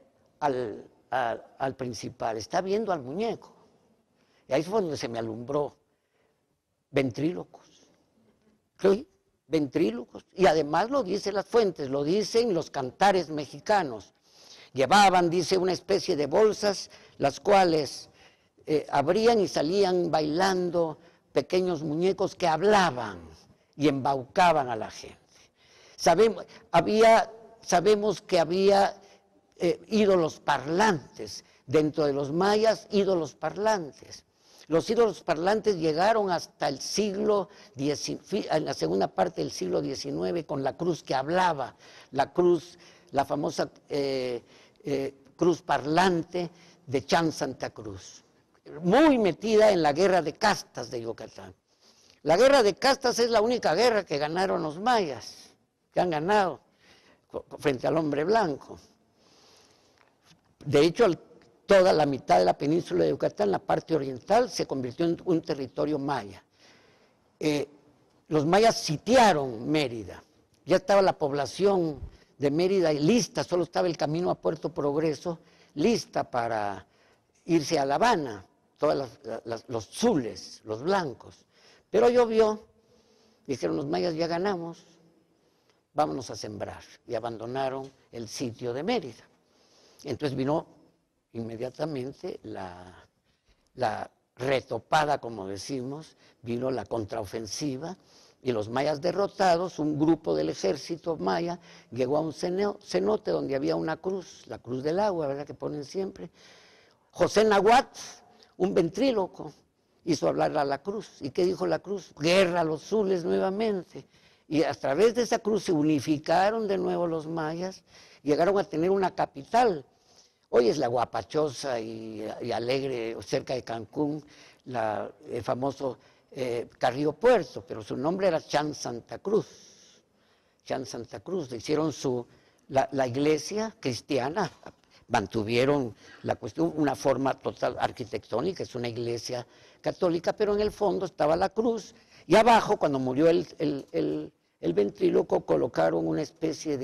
al principal, está viendo al muñeco. Y ahí fue donde se me alumbró. Ventrílocos. ¿Sí? Ventrílocos. Y además lo dicen las fuentes, lo dicen los cantares mexicanos. Llevaban, dice, una especie de bolsas, las cuales abrían y salían bailando pequeños muñecos que hablaban y embaucaban a la gente. Sabemos que había ídolos parlantes, dentro de los mayas, ídolos parlantes. Los ídolos parlantes llegaron hasta el siglo XIX, en la segunda parte del siglo XIX, con la cruz que hablaba, la famosa cruz parlante de Chan Santa Cruz, muy metida en la guerra de castas de Yucatán. La guerra de castas es la única guerra que ganaron los mayas, que han ganado frente al hombre blanco. De hecho, toda la mitad de la península de Yucatán, la parte oriental, se convirtió en un territorio maya. Los mayas sitiaron Mérida. Ya estaba la población de Mérida lista, solo estaba el camino a Puerto Progreso, lista para irse a La Habana, todos los zules, los blancos. Pero llovió, dijeron los mayas, ya ganamos, vámonos a sembrar. Y abandonaron el sitio de Mérida. Entonces vino inmediatamente la retopada, como decimos, vino la contraofensiva, y los mayas derrotados, un grupo del ejército maya, llegó a un cenote donde había una cruz, la cruz del agua, ¿verdad?, que ponen siempre. José Nahuatl, un ventríloco, hizo hablar a la cruz. ¿Y qué dijo la cruz? Guerra a los zules nuevamente. Y a través de esa cruz se unificaron de nuevo los mayas, llegaron a tener una capital. Hoy es la guapachosa y alegre, cerca de Cancún, el famoso Carrillo Puerto, pero su nombre era Chan Santa Cruz. Chan Santa Cruz. Le hicieron la iglesia cristiana, mantuvieron la cuestión, una forma total arquitectónica, es una iglesia católica, pero en el fondo estaba la cruz, y abajo, cuando murió el ventríloco, colocaron una especie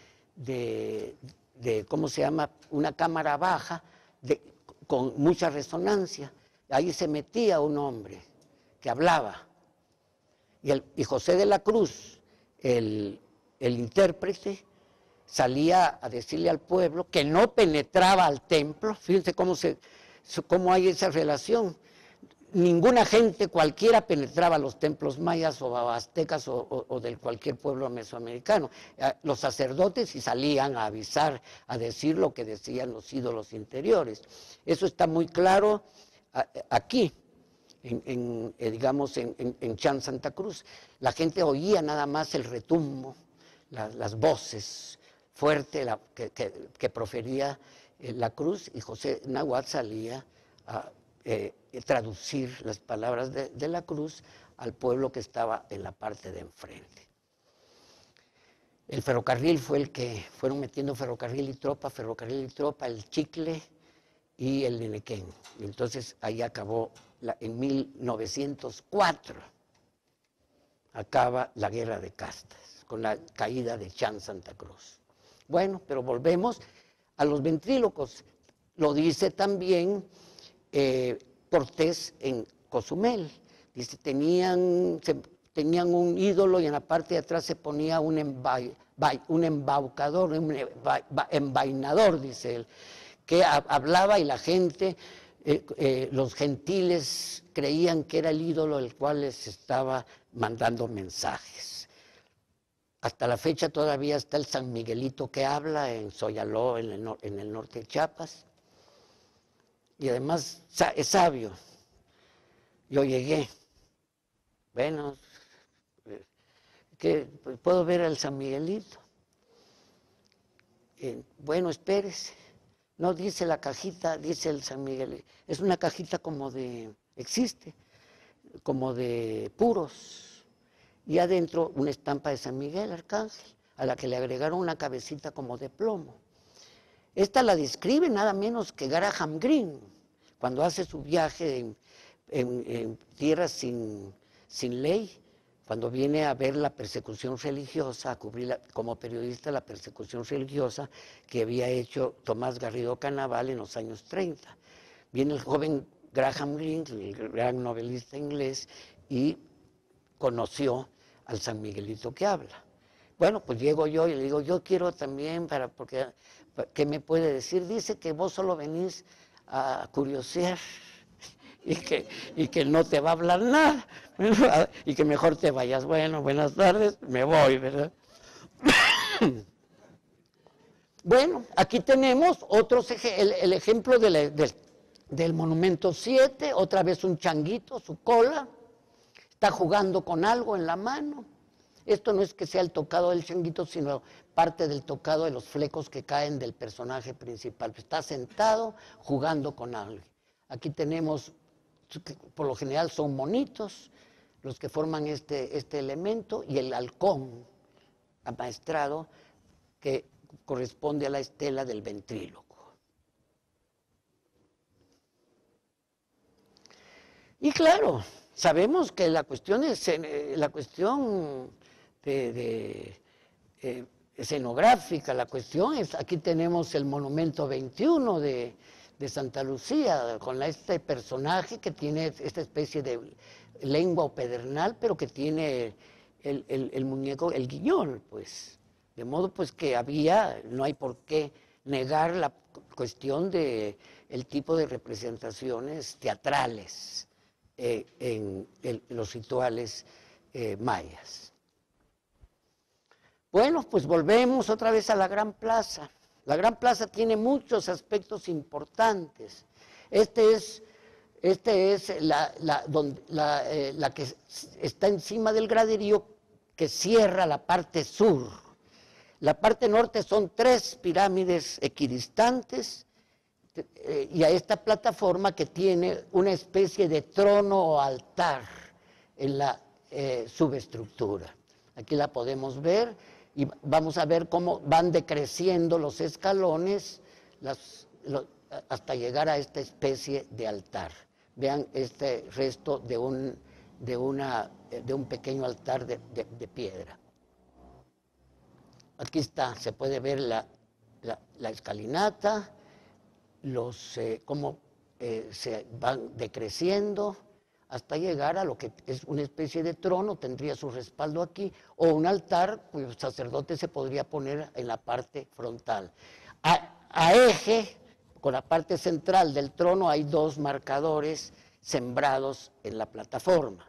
de ¿cómo se llama?, una cámara baja con mucha resonancia. Ahí se metía un hombre que hablaba. Y José de la Cruz, el intérprete, salía a decirle al pueblo que no penetraba al templo. Fíjense cómo hay esa relación. Ninguna gente cualquiera penetraba los templos mayas o aztecas o de cualquier pueblo mesoamericano. Los sacerdotes sí salían a avisar, a decir lo que decían los ídolos interiores. Eso está muy claro aquí, digamos, en Chan Santa Cruz. La gente oía nada más el retumbo, las voces fuertes que profería la cruz, y José Nahuatl salía a traducir las palabras de la cruz al pueblo que estaba en la parte de enfrente. El ferrocarril fue el que fueron metiendo ferrocarril y tropa, el Chicle y el Nenequén. Y entonces ahí acabó, en 1904, acaba la guerra de castas, con la caída de Chan Santa Cruz. Bueno, pero volvemos a los ventrílocos. Lo dice también Cortés en Cozumel. Dice, tenían un ídolo, y en la parte de atrás se ponía un embaucador, un envainador, dice él, que hablaba, y la gente, los gentiles, creían que era el ídolo el cual les estaba mandando mensajes. Hasta la fecha todavía está el San Miguelito que habla en Soyaló, en el norte de Chiapas. Y además es sabio. Yo llegué. Bueno, ¿puedo ver al San Miguelito? Bueno, espérese. No dice la cajita, dice el San Miguelito. Es una cajita existe, como de puros. Y adentro una estampa de San Miguel Arcángel, a la que le agregaron una cabecita como de plomo. Esta la describe nada menos que Graham Greene, cuando hace su viaje en tierras sin ley, cuando viene a ver la persecución religiosa, a cubrir como periodista la persecución religiosa que había hecho Tomás Garrido Canaval en los años 30. Viene el joven Graham Greene, el gran novelista inglés, y conoció al San Miguelito que habla. Bueno, pues llego yo y le digo, yo quiero también, porque ¿qué me puede decir? Dice que vos solo venís a curiosear. y que no te va a hablar nada, y que mejor te vayas. Bueno, buenas tardes, me voy, ¿verdad? Bueno, aquí tenemos el ejemplo del monumento 7, otra vez un changuito, su cola, está jugando con algo en la mano. Esto no es que sea el tocado del changuito, sino parte del tocado de los flecos que caen del personaje principal. Está sentado jugando con algo. Aquí tenemos, por lo general son monitos los que forman este elemento, y el halcón amaestrado que corresponde a la estela del ventríloco. Y claro, sabemos que la cuestión escenográfica, la cuestión es, aquí tenemos el monumento 21 de Santa Lucía, con este personaje que tiene esta especie de lengua o pedernal, pero que tiene el muñeco, el guiñol, pues. De modo pues que no hay por qué negar la cuestión de el tipo de representaciones teatrales en los rituales mayas. Bueno, pues volvemos otra vez a la Gran Plaza. La Gran Plaza tiene muchos aspectos importantes. Este es la que está encima del graderío que cierra la parte sur. La parte norte son 3 pirámides equidistantes y a esta plataforma que tiene una especie de trono o altar en la subestructura. Aquí la podemos ver y vamos a ver cómo van decreciendo los escalones hasta llegar a esta especie de altar. Vean este resto de un pequeño altar de piedra. Aquí está, se puede ver la escalinata, cómo se van decreciendo hasta llegar a lo que es una especie de trono, tendría su respaldo aquí, o un altar cuyo sacerdote se podría poner en la parte frontal. A eje, con la parte central del trono, hay 2 marcadores sembrados en la plataforma.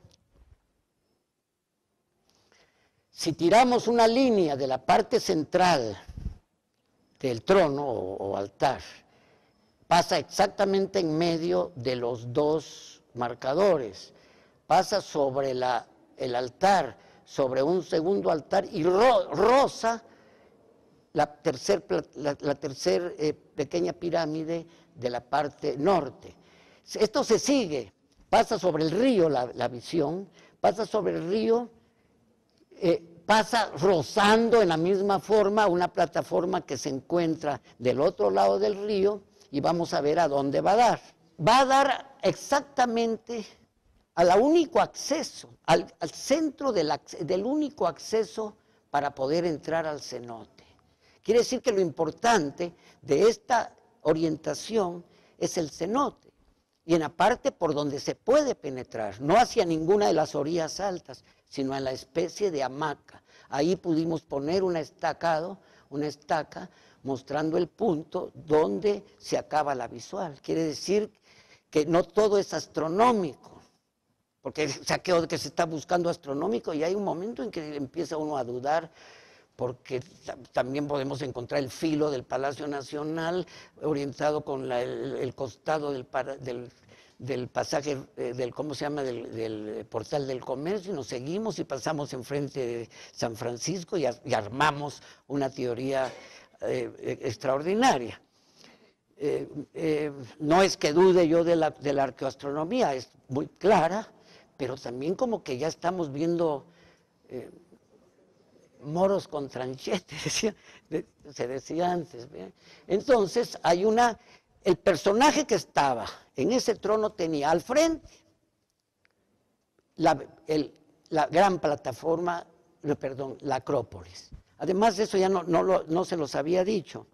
Si tiramos una línea de la parte central del trono o altar, pasa exactamente en medio de los 2 marcadores, pasa sobre el altar, sobre un segundo altar y roza la tercer pequeña pirámide de la parte norte. Esto se sigue, pasa sobre el río la visión, pasa sobre el río, pasa rozando en la misma forma una plataforma que se encuentra del otro lado del río, y vamos a ver a dónde va a dar. Va a dar exactamente al único acceso, al centro del único acceso para poder entrar al cenote. Quiere decir que lo importante de esta orientación es el cenote, y en la parte por donde se puede penetrar, no hacia ninguna de las orillas altas, sino en la especie de hamaca. Ahí pudimos poner una estaca mostrando el punto donde se acaba la visual. Quiere decir que no todo es astronómico, porque saqueo que se está buscando astronómico, y hay un momento en que empieza uno a dudar, porque también podemos encontrar el filo del Palacio Nacional orientado con el costado del pasaje, ¿cómo se llama?, del Portal del Comercio, y nos seguimos y pasamos enfrente de San Francisco y armamos una teoría extraordinaria. No es que dude yo de la arqueoastronomía, es muy clara, pero también como que ya estamos viendo moros con tranchetes, se decía antes. ¿Ve? Entonces el personaje que estaba en ese trono tenía al frente la gran plataforma, la Acrópolis. Además de eso ya no se los había dicho.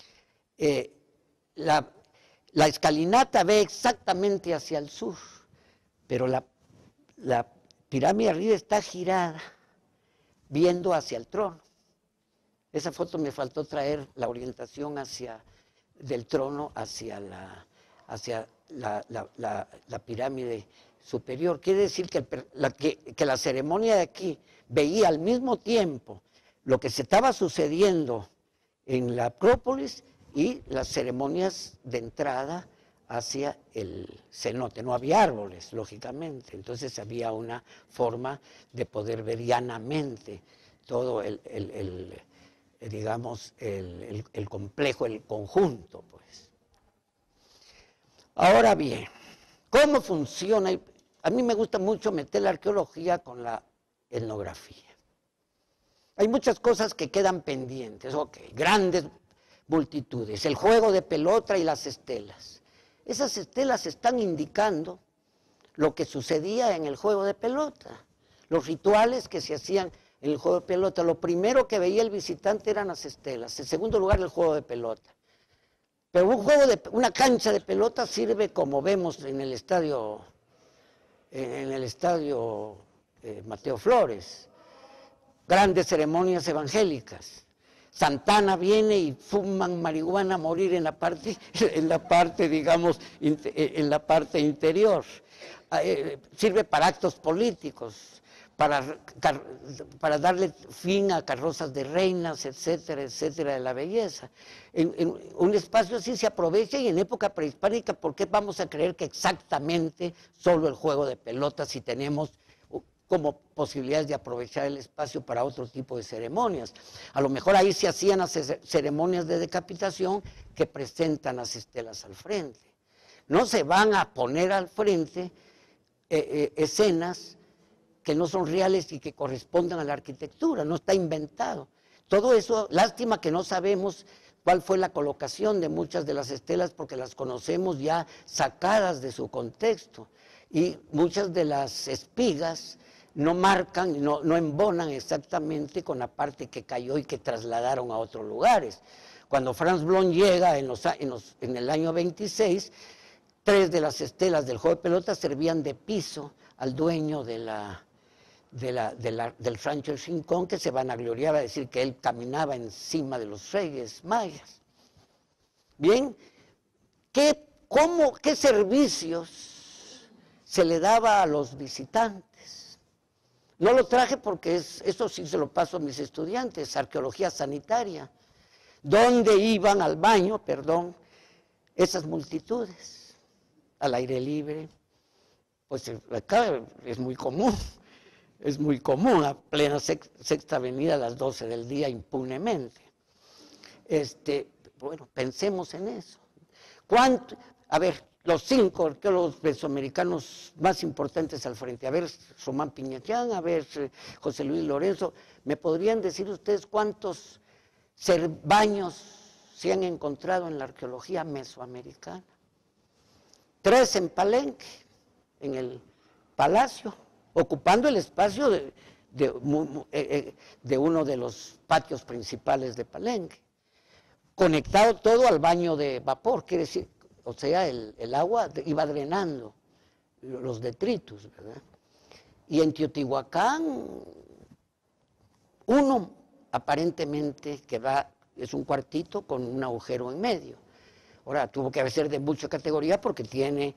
La escalinata ve exactamente hacia el sur, pero la pirámide arriba está girada, viendo hacia el trono. Esa foto me faltó traer, la orientación del trono hacia hacia la pirámide superior. Quiere decir que la ceremonia de aquí veía al mismo tiempo lo que se estaba sucediendo en la Acrópolis y las ceremonias de entrada hacia el cenote. No había árboles, lógicamente, entonces había una forma de poder ver llanamente todo digamos, el complejo, el conjunto, pues. Ahora bien, ¿cómo funciona? A mí me gusta mucho meter la arqueología con la etnografía. Hay muchas cosas que quedan pendientes, grandes multitudes, el juego de pelota y las estelas. Esas estelas están indicando lo que sucedía en el juego de pelota, los rituales que se hacían en el juego de pelota. Lo primero que veía el visitante eran las estelas, en segundo lugar el juego de pelota. Pero una cancha de pelota sirve, como vemos en el estadio Mateo Flores, grandes ceremonias evangélicas. Santana viene y fuman marihuana a morir en la parte digamos, en la parte interior. Sirve para actos políticos, para darle fin a carrozas de reinas, etcétera, etcétera, de la belleza. En un espacio así se aprovecha, y en época prehispánica, ¿por qué vamos a creer que exactamente solo el juego de pelotas si tenemos como posibilidades de aprovechar el espacio para otro tipo de ceremonias? A lo mejor ahí se hacían las ceremonias de decapitación que presentan las estelas al frente. No se van a poner al frente escenas que no son reales y que corresponden a la arquitectura, no está inventado. Todo eso, lástima que no sabemos cuál fue la colocación de muchas de las estelas, porque las conocemos ya sacadas de su contexto, y muchas de las espigas no marcan, no embonan exactamente con la parte que cayó y que trasladaron a otros lugares. Cuando Franz Blom llega en el año 26, 3 de las estelas del juego de pelota servían de piso al dueño del rancho El Rincón, que se vanagloriaba a decir que él caminaba encima de los reyes mayas. Bien, ¿qué servicios se le daba a los visitantes? No lo traje porque eso sí se lo paso a mis estudiantes, arqueología sanitaria. ¿Dónde iban al baño, esas multitudes? Al aire libre. Pues acá es muy común. Es muy común, a plena Sexta Avenida a las 12 del día, impunemente. Bueno, pensemos en eso. A ver, los 5 arqueólogos mesoamericanos más importantes al frente, a ver, Román Piñachán, a ver, José Luis Lorenzo, ¿me podrían decir ustedes cuántos baños se han encontrado en la arqueología mesoamericana? 3 en Palenque, en el Palacio, ocupando el espacio de uno de los patios principales de Palenque, conectado todo al baño de vapor, quiere decir, o sea, el agua iba drenando los detritus, ¿verdad? Y en Teotihuacán, uno aparentemente es un cuartito con un agujero en medio. Ahora, tuvo que ser de mucha categoría porque tiene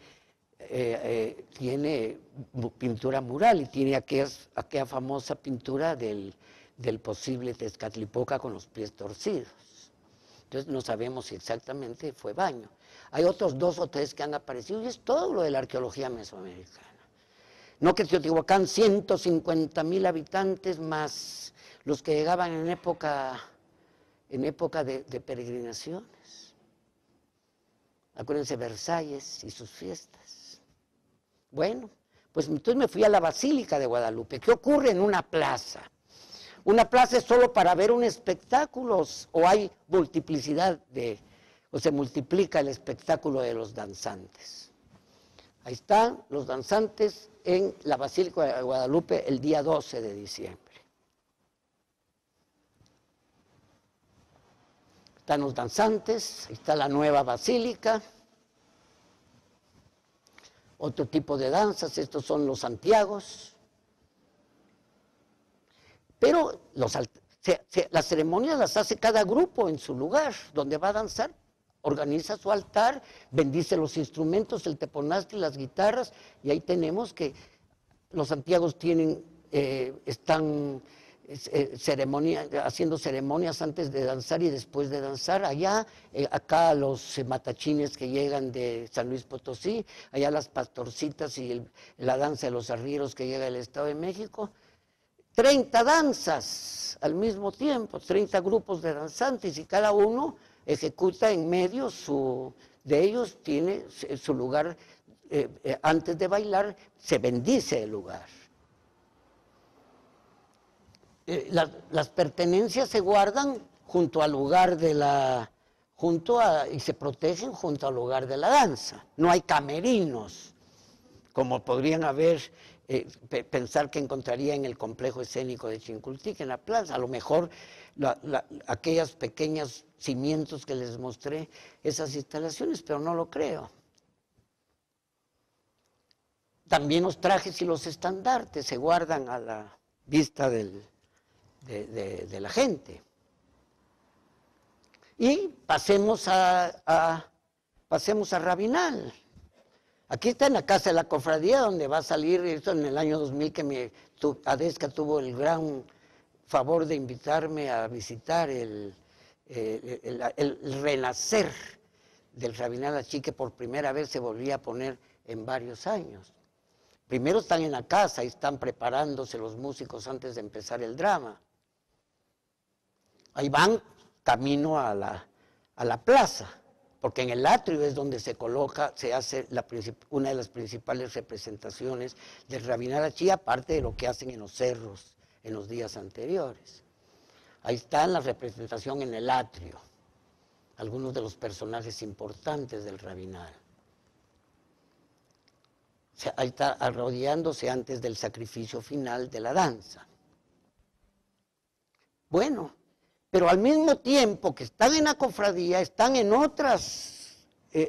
pintura mural y tiene aquella famosa pintura del posible Tezcatlipoca con los pies torcidos. Entonces no sabemos si exactamente fue baño. Hay otros 2 o 3 que han aparecido y es todo lo de la arqueología mesoamericana. No que Teotihuacán, 150,000 habitantes más los que llegaban en época de peregrinaciones. Acuérdense Versalles y sus fiestas. Bueno, pues entonces me fui a la Basílica de Guadalupe. ¿Qué ocurre en una plaza? ¿Una plaza es solo para ver un espectáculo o hay multiplicidad o se multiplica el espectáculo de los danzantes? Ahí están los danzantes en la Basílica de Guadalupe el día 12 de diciembre. Están los danzantes, ahí está la nueva basílica. Otro tipo de danzas, estos son los santiagos. Pero las ceremonias las hace cada grupo en su lugar, donde va a danzar. organiza su altar, bendice los instrumentos, el teponazli, las guitarras, y ahí tenemos que los santiagos tienen, están haciendo ceremonias antes de danzar y después de danzar. Allá, acá los matachines que llegan de San Luis Potosí, allá las pastorcitas y la danza de los arrieros que llega del Estado de México. 30 danzas al mismo tiempo, 30 grupos de danzantes, y cada uno ejecuta en medio de ellos, tiene su lugar, antes de bailar se bendice el lugar. Las pertenencias se guardan junto al lugar de y se protegen junto al lugar de la danza. No hay camerinos, como podrían haber, pensar que encontraría en el complejo escénico de Chincultic, en la plaza. A lo mejor aquellas pequeñas cimientos que les mostré, esas instalaciones, pero no lo creo. También los trajes y los estandartes se guardan a la vista de la gente. Y pasemos a Rabinal. Aquí está en la Casa de la Cofradía, donde va a salir, esto en el año 2000, que Adesca tuvo el gran favor de invitarme a visitar el renacer del Rabinal Achí, que por primera vez se volvía a poner en varios años. Primero están en la casa y están preparándose los músicos antes de empezar el drama. Ahí van camino a la plaza, porque en el atrio es donde se hace una de las principales representaciones del Rabinal Achí, aparte de lo que hacen en los cerros en los días anteriores. Ahí está la representación en el atrio, algunos de los personajes importantes del Rabinal. Ahí está arrodillándose antes del sacrificio final de la danza. Bueno, pero al mismo tiempo que están en la cofradía, están en otras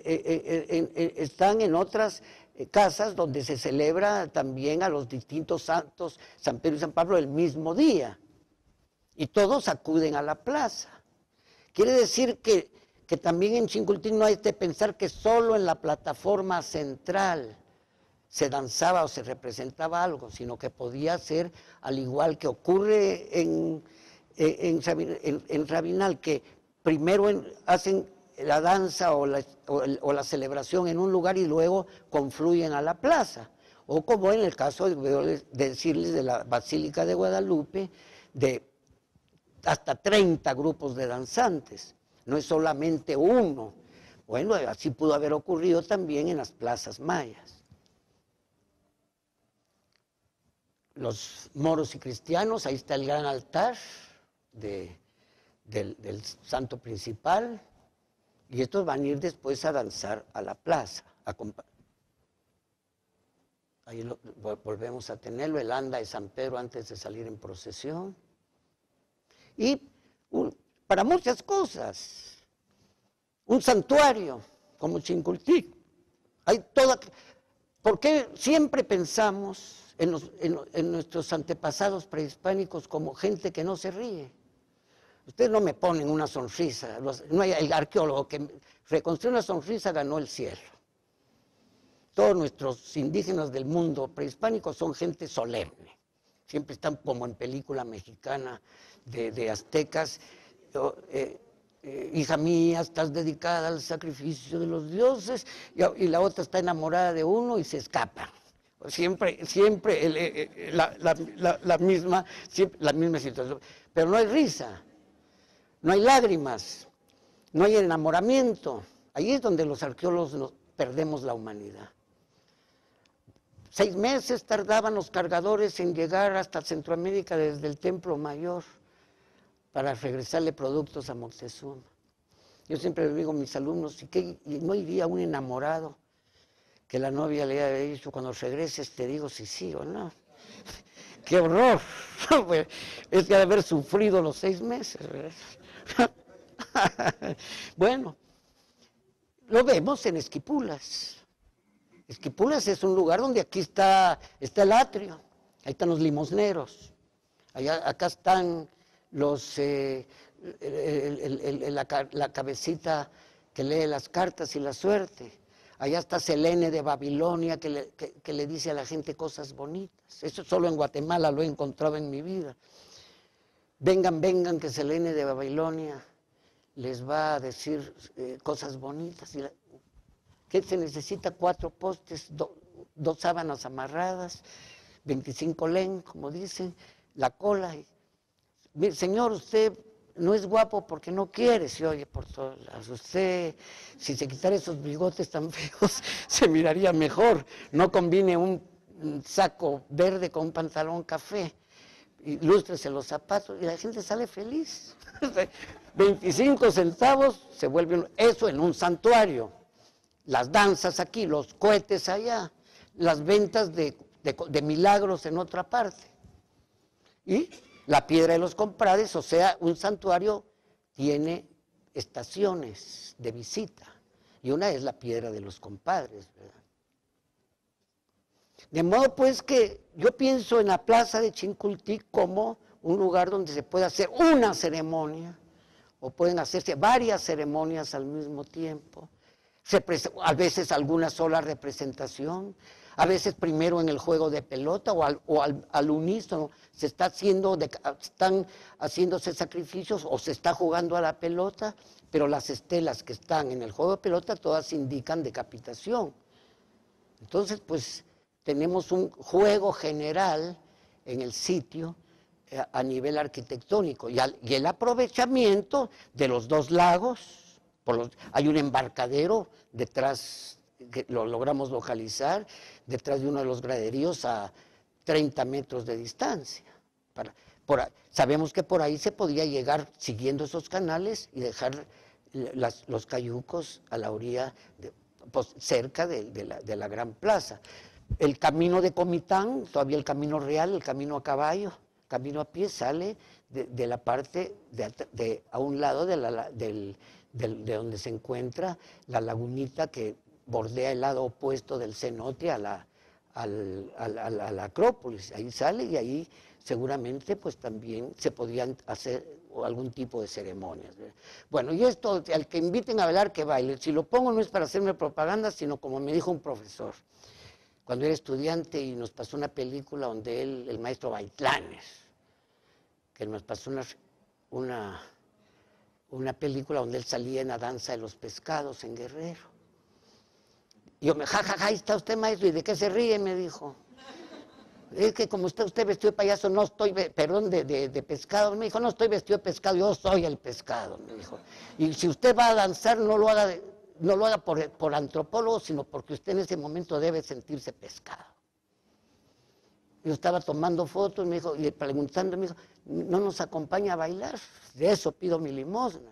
casas donde se celebra también a los distintos santos, San Pedro y San Pablo, el mismo día. Y todos acuden a la plaza. Quiere decir que también en Chincultic no hay que pensar que solo en la plataforma central se danzaba o se representaba algo, sino que podía ser, al igual que ocurre en Rabinal, que primero hacen la danza o la celebración en un lugar y luego confluyen a la plaza. O como en el caso de decirles de la Basílica de Guadalupe, de hasta 30 grupos de danzantes, no es solamente uno. Bueno, así pudo haber ocurrido también en las plazas mayas. Los moros y cristianos, ahí está el gran altar del santo principal, y estos van a ir después a danzar a la plaza. Ahí volvemos a tenerlo, el anda de San Pedro antes de salir en procesión. Y para muchas cosas, un santuario como Chincultic. ¿Por qué siempre pensamos en nuestros antepasados prehispánicos como gente que no se ríe? Ustedes no me ponen una sonrisa. No hay el arqueólogo que reconstruyó una sonrisa, ganó el cielo. Todos nuestros indígenas del mundo prehispánico son gente solemne. Siempre están como en película mexicana de aztecas. Hija mía, estás dedicada al sacrificio de los dioses, y la otra está enamorada de uno y se escapa. Siempre la misma situación. Pero no hay risa, no hay lágrimas, no hay enamoramiento. Ahí es donde los arqueólogos perdemos la humanidad. 6 meses tardaban los cargadores en llegar hasta Centroamérica desde el Templo Mayor para regresarle productos a Moctezuma. Yo siempre le digo a mis alumnos, ¿y no iría un enamorado que la novia le había dicho, cuando regreses te digo si sí o no? ¡Qué horror! Es que ha de haber sufrido los 6 meses. Bueno, lo vemos en Esquipulas. Esquipulas es un lugar donde aquí está el atrio, ahí están los limosneros, acá están la cabecita que lee las cartas y la suerte. Allá está Selene de Babilonia, que le dice a la gente cosas bonitas. Eso solo en Guatemala lo he encontrado en mi vida. Vengan, vengan, que Selene de Babilonia les va a decir cosas bonitas. ¿Qué se necesita? 4 postes, 2 sábanas amarradas, 25 len, como dicen, la cola. Mire, señor, usted no es guapo porque no quiere, se oye por todos lados. Usted, si se quitara esos bigotes tan feos, se miraría mejor. No combine un saco verde con un pantalón café. Ilústrese los zapatos y la gente sale feliz. 25 centavos se vuelve eso en un santuario. Las danzas aquí, los cohetes allá, las ventas de milagros en otra parte. Y la piedra de los compadres, o sea, un santuario tiene estaciones de visita. Y una es la piedra de los compadres, ¿verdad? De modo pues que yo pienso en la plaza de Chincultic como un lugar donde se puede hacer una ceremonia, o pueden hacerse varias ceremonias al mismo tiempo. A veces alguna sola representación, a veces primero en el juego de pelota o al unísono están haciéndose sacrificios o se está jugando a la pelota, pero las estelas que están en el juego de pelota todas indican decapitación. Entonces, pues tenemos un juego general en el sitio a nivel arquitectónico y el aprovechamiento de los 2 lagos. Hay un embarcadero detrás, que lo logramos localizar, detrás de uno de los graderíos a 30 metros de distancia. Sabemos que por ahí se podía llegar siguiendo esos canales y dejar los cayucos a la orilla, cerca de la gran plaza. El camino de Comitán, todavía el camino real, el camino a caballo, camino a pie, sale de la parte a un lado de donde se encuentra la lagunita que bordea el lado opuesto del cenote a la Acrópolis. Ahí sale y ahí seguramente pues también se podían hacer algún tipo de ceremonias. Bueno, y esto, al que inviten a bailar, que baile. Si lo pongo no es para hacerme propaganda, sino como me dijo un profesor, cuando era estudiante y nos pasó una película donde el maestro Baitlanes, que nos pasó una película donde él salía en la danza de los pescados en Guerrero. Y yo ahí está usted, maestro, ¿y de qué se ríe? Me dijo. Es que como está usted vestido de payaso, no estoy, perdón, de pescado. Me dijo, no estoy vestido de pescado, yo soy el pescado, me dijo. Y si usted va a danzar, no lo haga por antropólogo, sino porque usted en ese momento debe sentirse pescado. Yo estaba tomando fotos, me dijo, y preguntando, me dijo, ¿no nos acompaña a bailar? De eso pido mi limosna.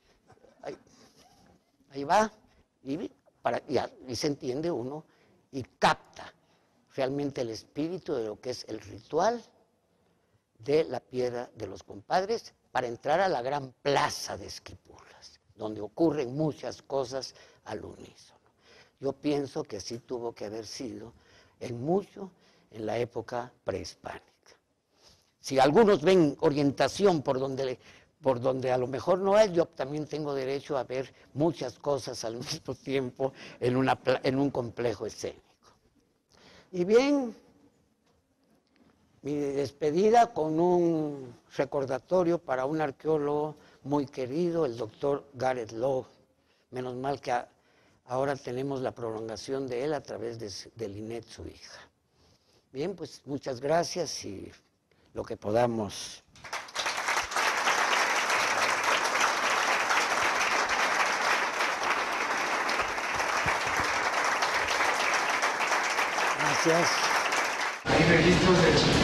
Ahí va, y se entiende uno, y capta realmente el espíritu de lo que es el ritual de la piedra de los compadres para entrar a la gran plaza de Esquipulas, donde ocurren muchas cosas al unísono. Yo pienso que así tuvo que haber sido en la época prehispánica. Si algunos ven orientación por donde a lo mejor no es, yo también tengo derecho a ver muchas cosas al mismo tiempo en un complejo escénico. Y bien, mi despedida con un recordatorio para un arqueólogo muy querido, el doctor Gareth Lowe. Menos mal que ahora tenemos la prolongación de él a través de Linet, su hija. Bien, pues muchas gracias y lo que podamos. Gracias. ¿Hay registros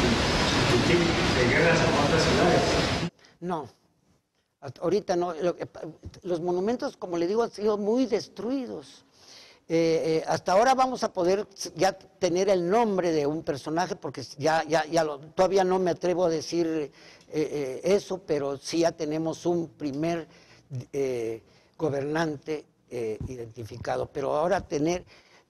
de guerras en otras ciudades? No, ahorita no. Los monumentos, como le digo, han sido muy destruidos. Hasta ahora vamos a poder ya tener el nombre de un personaje, porque todavía no me atrevo a decir eso, pero sí ya tenemos un primer gobernante identificado. Pero ahora tener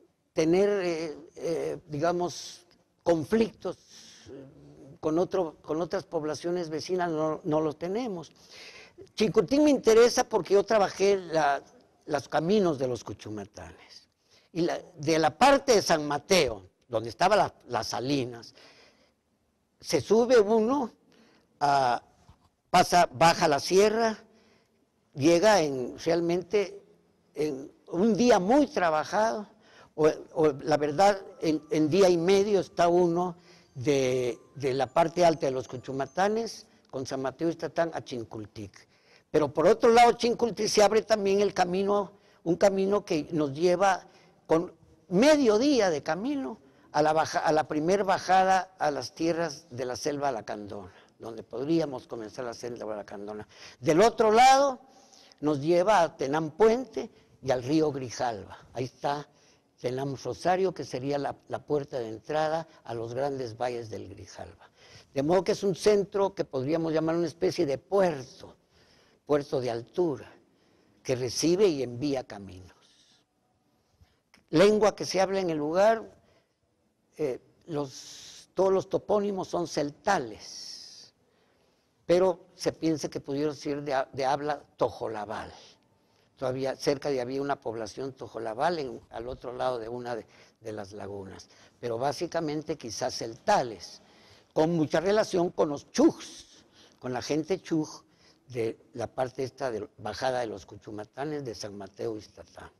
digamos, conflictos con otras poblaciones vecinas no los tenemos. Chincultic me interesa porque yo trabajé los caminos de los Cuchumatanes. Y de la parte de San Mateo, donde estaban las salinas, se sube uno, baja la sierra, llega realmente en un día muy trabajado, o la verdad, en día y medio está uno de la parte alta de los Cuchumatanes, con San Mateo Ixtatán a Chincultic. Pero por otro lado, Chincultic se abre también el camino, un camino que nos lleva con medio día de camino a la primer bajada a las tierras de la selva lacandona, donde podríamos comenzar la selva lacandona. Del otro lado nos lleva a Tenán Puente y al río Grijalva. Ahí está Tenán Rosario, que sería la puerta de entrada a los grandes valles del Grijalva. De modo que es un centro que podríamos llamar una especie de puerto de altura, que recibe y envía caminos. Lengua que se habla en el lugar, todos los topónimos son celtales, pero se piensa que pudieron ser de habla tojolabal. Todavía cerca había una población tojolabal al otro lado de una de las lagunas, pero básicamente quizás celtales, con mucha relación con los chugs, con la gente chug de la parte esta de bajada de los Cuchumatanes de San Mateo Ixtatán.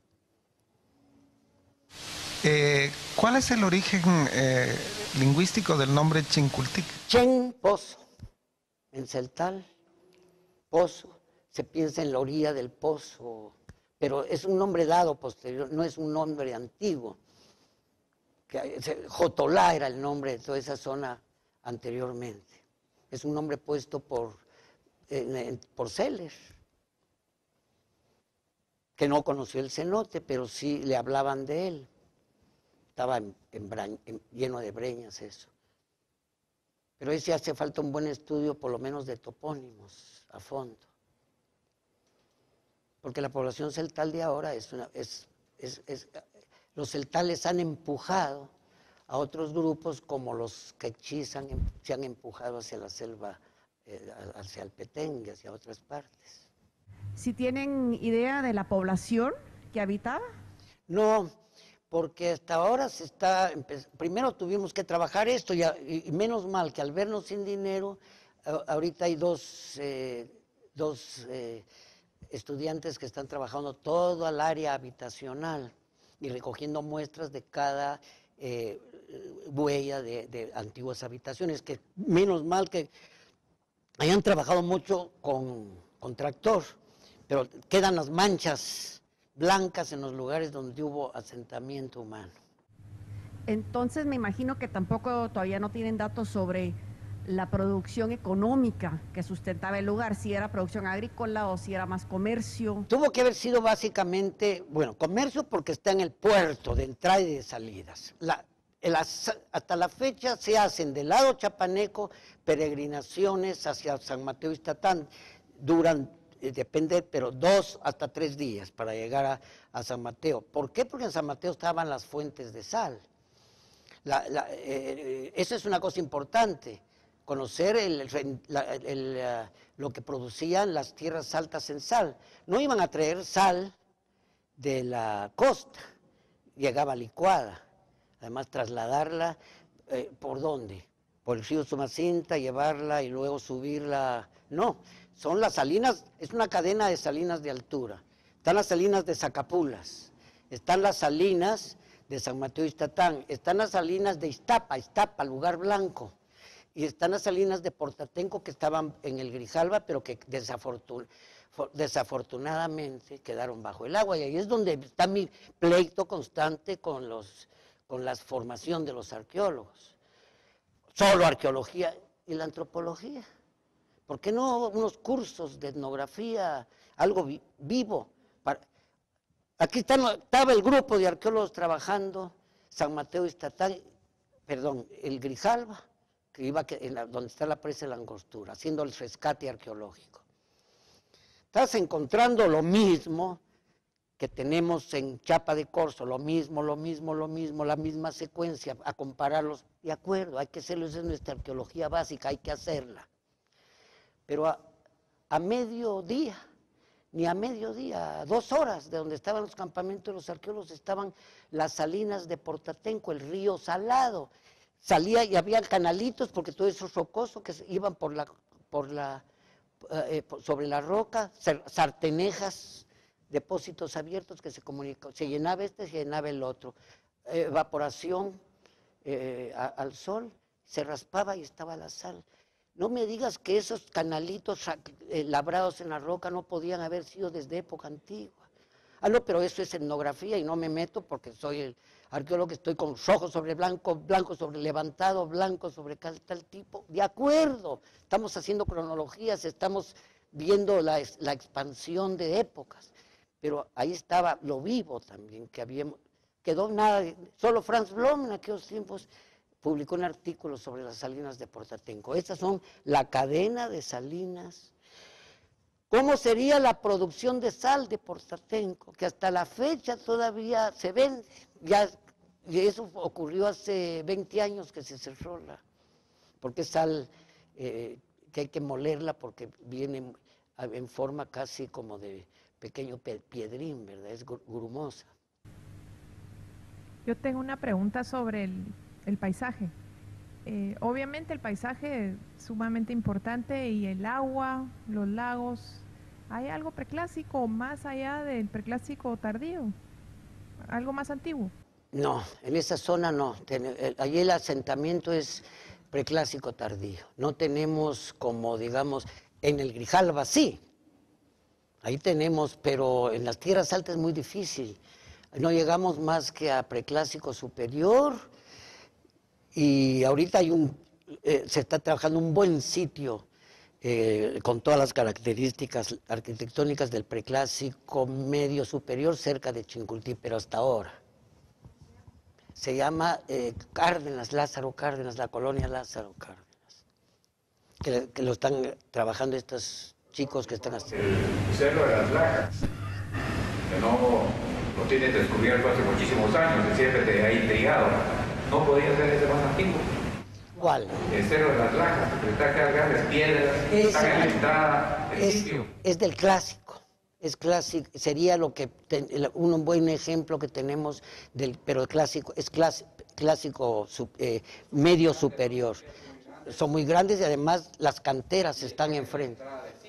¿Cuál es el origen lingüístico del nombre Chincultic? Chen, pozo, en celtal, pozo, se piensa en la orilla del pozo, pero es un nombre dado posterior, no es un nombre antiguo. Jotolá era el nombre de toda esa zona anteriormente. Es un nombre puesto por Celer, que no conoció el cenote, pero sí le hablaban de él. Estaba lleno de breñas eso. Pero ahí sí hace falta un buen estudio, por lo menos de topónimos, a fondo. Porque la población celtal de ahora los celtales han empujado a otros grupos como los quechís se han empujado hacia la selva, hacia el Petén y hacia otras partes. ¿Si tienen idea de la población que habitaba? No, porque hasta ahora primero tuvimos que trabajar esto y menos mal que al vernos sin dinero, ahorita hay dos estudiantes que están trabajando toda el área habitacional y recogiendo muestras de cada huella de antiguas habitaciones, que menos mal que hayan trabajado mucho con tractor, pero quedan las manchas blancas en los lugares donde hubo asentamiento humano. Entonces me imagino que tampoco todavía no tienen datos sobre la producción económica que sustentaba el lugar, si era producción agrícola o si era más comercio. Tuvo que haber sido básicamente, comercio porque está en el puerto de entrada y de salidas. Hasta la fecha se hacen del lado chapaneco peregrinaciones hacia San Mateo Ixtatán, duran, depende, pero 2 hasta 3 días para llegar a San Mateo. ¿Por qué? Porque en San Mateo estaban las fuentes de sal. Eso es una cosa importante, conocer lo que producían las tierras altas en sal. No iban a traer sal de la costa, llegaba licuada. Además, trasladarla, ¿por dónde? Por el río Sumacinta, llevarla y luego subirla. No, son las salinas, es una cadena de salinas de altura. Están las salinas de Zacapulas, están las salinas de San Mateo Ixtatán, están las salinas de Iztapa, lugar blanco, y están las salinas de Portatenco que estaban en el Grijalva, pero que desafortunadamente quedaron bajo el agua, y ahí es donde está mi pleito constante con la formación de los arqueólogos. Solo arqueología y la antropología. ¿Por qué no unos cursos de etnografía, algo vivo? Aquí estaba el grupo de arqueólogos trabajando, San Mateo Ixtatán, el Grijalva, que iba donde está la presa de la Angostura, haciendo el rescate arqueológico. Estás encontrando lo mismo que tenemos en Chapa de Corzo, lo mismo, la misma secuencia, a compararlos. De acuerdo, hay que hacerlo, esa es nuestra arqueología básica, hay que hacerla. Pero a mediodía ni a mediodía, a 2 horas de donde estaban los campamentos de los arqueólogos, estaban las salinas de Portatenco, el río Salado. Salía y había canalitos, porque todo eso es rocoso, que iban sobre la roca, sartenejas, depósitos abiertos que se comunicaban, se llenaba se llenaba el otro. Evaporación al sol, se raspaba y estaba la sal. No me digas que esos canalitos labrados en la roca no podían haber sido desde época antigua. Ah, no, pero eso es etnografía y no me meto porque soy el arqueólogo, estoy con rojo sobre blanco, blanco sobre levantado, blanco sobre tal tipo. De acuerdo, estamos haciendo cronologías, estamos viendo la expansión de épocas, pero ahí estaba lo vivo también, quedó nada, solo Franz Blom en aquellos tiempos publicó un artículo sobre las salinas de Portatenco. Estas son la cadena de salinas. ¿Cómo sería la producción de sal de Portatenco? Que hasta la fecha todavía se vende. Y eso ocurrió hace 20 años que se cerró porque es sal que hay que molerla porque viene en forma casi como de pequeño piedrín, ¿verdad? Es grumosa. Yo tengo una pregunta sobre el paisaje. Obviamente el paisaje es sumamente importante y el agua, los lagos. ¿Hay algo preclásico más allá del preclásico tardío? ¿Algo más antiguo? No, en esa zona no. Allí el asentamiento es preclásico tardío. No tenemos como, digamos, en el Grijalva sí. Ahí tenemos, pero en las tierras altas es muy difícil. No llegamos más que a preclásico superior. Y ahorita se está trabajando un buen sitio con todas las características arquitectónicas del preclásico medio superior cerca de Chincultí, pero hasta ahora. Se llama Cárdenas, Lázaro Cárdenas, la colonia Lázaro Cárdenas, que lo están trabajando estos chicos que están haciendo. El Cerro de las Lajas, que no lo tiene descubierto hace muchísimos años, y siempre te ha intrigado. ¿No podía ser ese más antiguo? ¿Cuál? El Cerro de las Lajas, porque está cargado de piedras, está alimentada el sitio. Es del clásico, es clásico, sería un buen ejemplo que tenemos, pero el clásico, es clásico medio superior. Son muy grandes y además las canteras están enfrente.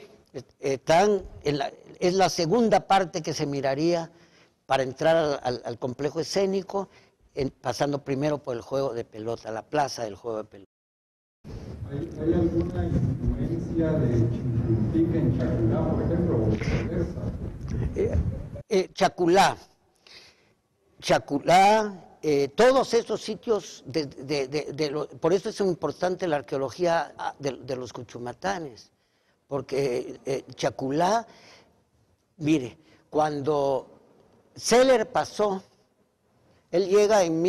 Es la segunda parte que se miraría para entrar al complejo escénico, pasando primero por el juego de pelota, la plaza del juego de pelota. ¿Hay alguna influencia de Chincultic en Chaculá, por ejemplo, o viceversa? Chaculá, todos esos sitios, por eso es importante la arqueología de los cuchumatanes, porque Chaculá, mire, cuando Seller pasó, él llega en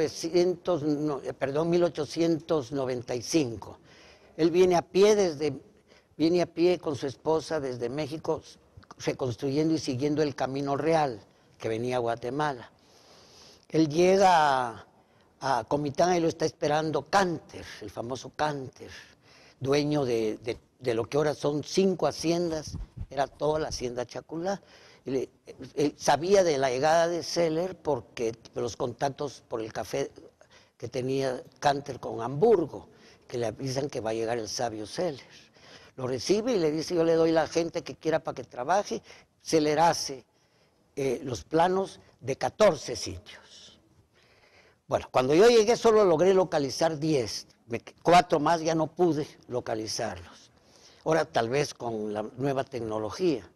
1895. Él viene a pie con su esposa desde México, reconstruyendo y siguiendo el camino real que venía a Guatemala. Él llega a Comitán y lo está esperando Canter, el famoso Canter, dueño de lo que ahora son 5 haciendas, era toda la hacienda Chaculá. Él sabía de la llegada de Seller porque los contactos por el café que tenía Canter con Hamburgo, que le avisan que va a llegar el sabio Seller. Lo recibe y le dice: yo le doy la gente que quiera para que trabaje. Seller hace los planos de 14 sitios. Bueno, cuando yo llegué solo logré localizar 10, 4 más ya no pude localizarlos. Ahora tal vez con la nueva tecnología.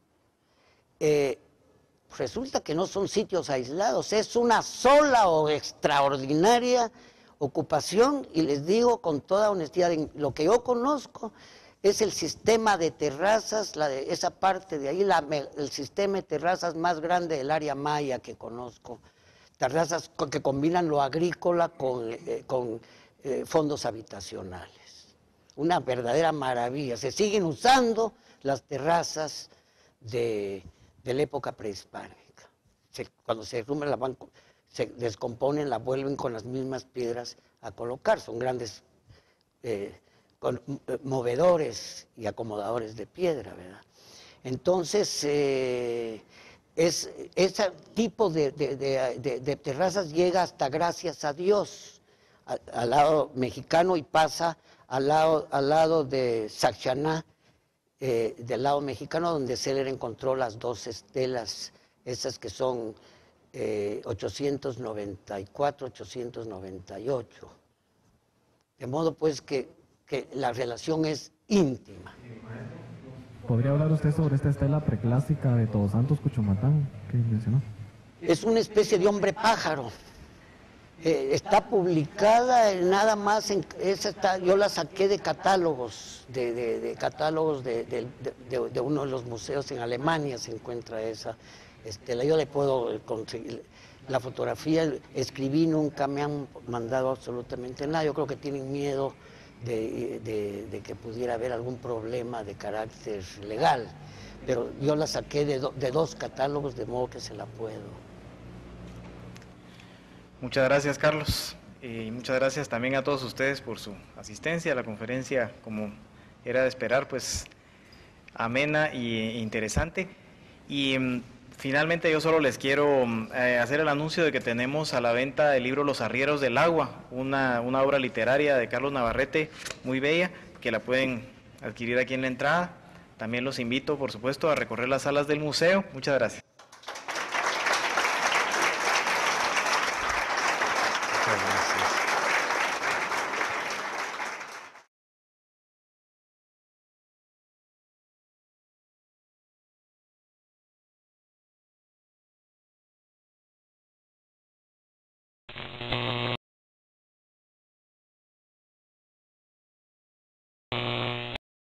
Resulta que no son sitios aislados, es una sola o extraordinaria ocupación, y les digo con toda honestidad, lo que yo conozco es el sistema de terrazas, esa parte de ahí, el sistema de terrazas más grande del área maya que conozco, terrazas que combinan lo agrícola con fondos habitacionales. Una verdadera maravilla, se siguen usando las terrazas de la época prehispánica. Cuando se derrumba se descomponen, la vuelven con las mismas piedras a colocar. Son grandes movedores y acomodadores de piedra, ¿verdad? Entonces, ese tipo de terrazas llega hasta Gracias a Dios, al lado mexicano, y pasa al lado de Sacshaná, del lado mexicano, donde Seller encontró las dos estelas, esas que son 894, 898. De modo pues que la relación es íntima. ¿Podría hablar usted sobre esta estela preclásica de Todos Santos, Cuchumatán, que mencionó? Es una especie de hombre pájaro. Está publicada nada más, yo la saqué de catálogos, de catálogos de uno de los museos en Alemania se encuentra esa estela. Yo le puedo conseguir la fotografía, escribí, nunca me han mandado absolutamente nada. Yo creo que tienen miedo de que pudiera haber algún problema de carácter legal, pero yo la saqué de dos catálogos, de modo que se la puedo. Muchas gracias, Carlos, y muchas gracias también a todos ustedes por su asistencia a la conferencia, como era de esperar, pues amena e interesante. Y finalmente yo solo les quiero hacer el anuncio de que tenemos a la venta el libro Los Arrieros del Agua, una obra literaria de Carlos Navarrete, muy bella, que la pueden adquirir aquí en la entrada. También los invito, por supuesto, a recorrer las salas del museo. Muchas gracias. Gracias.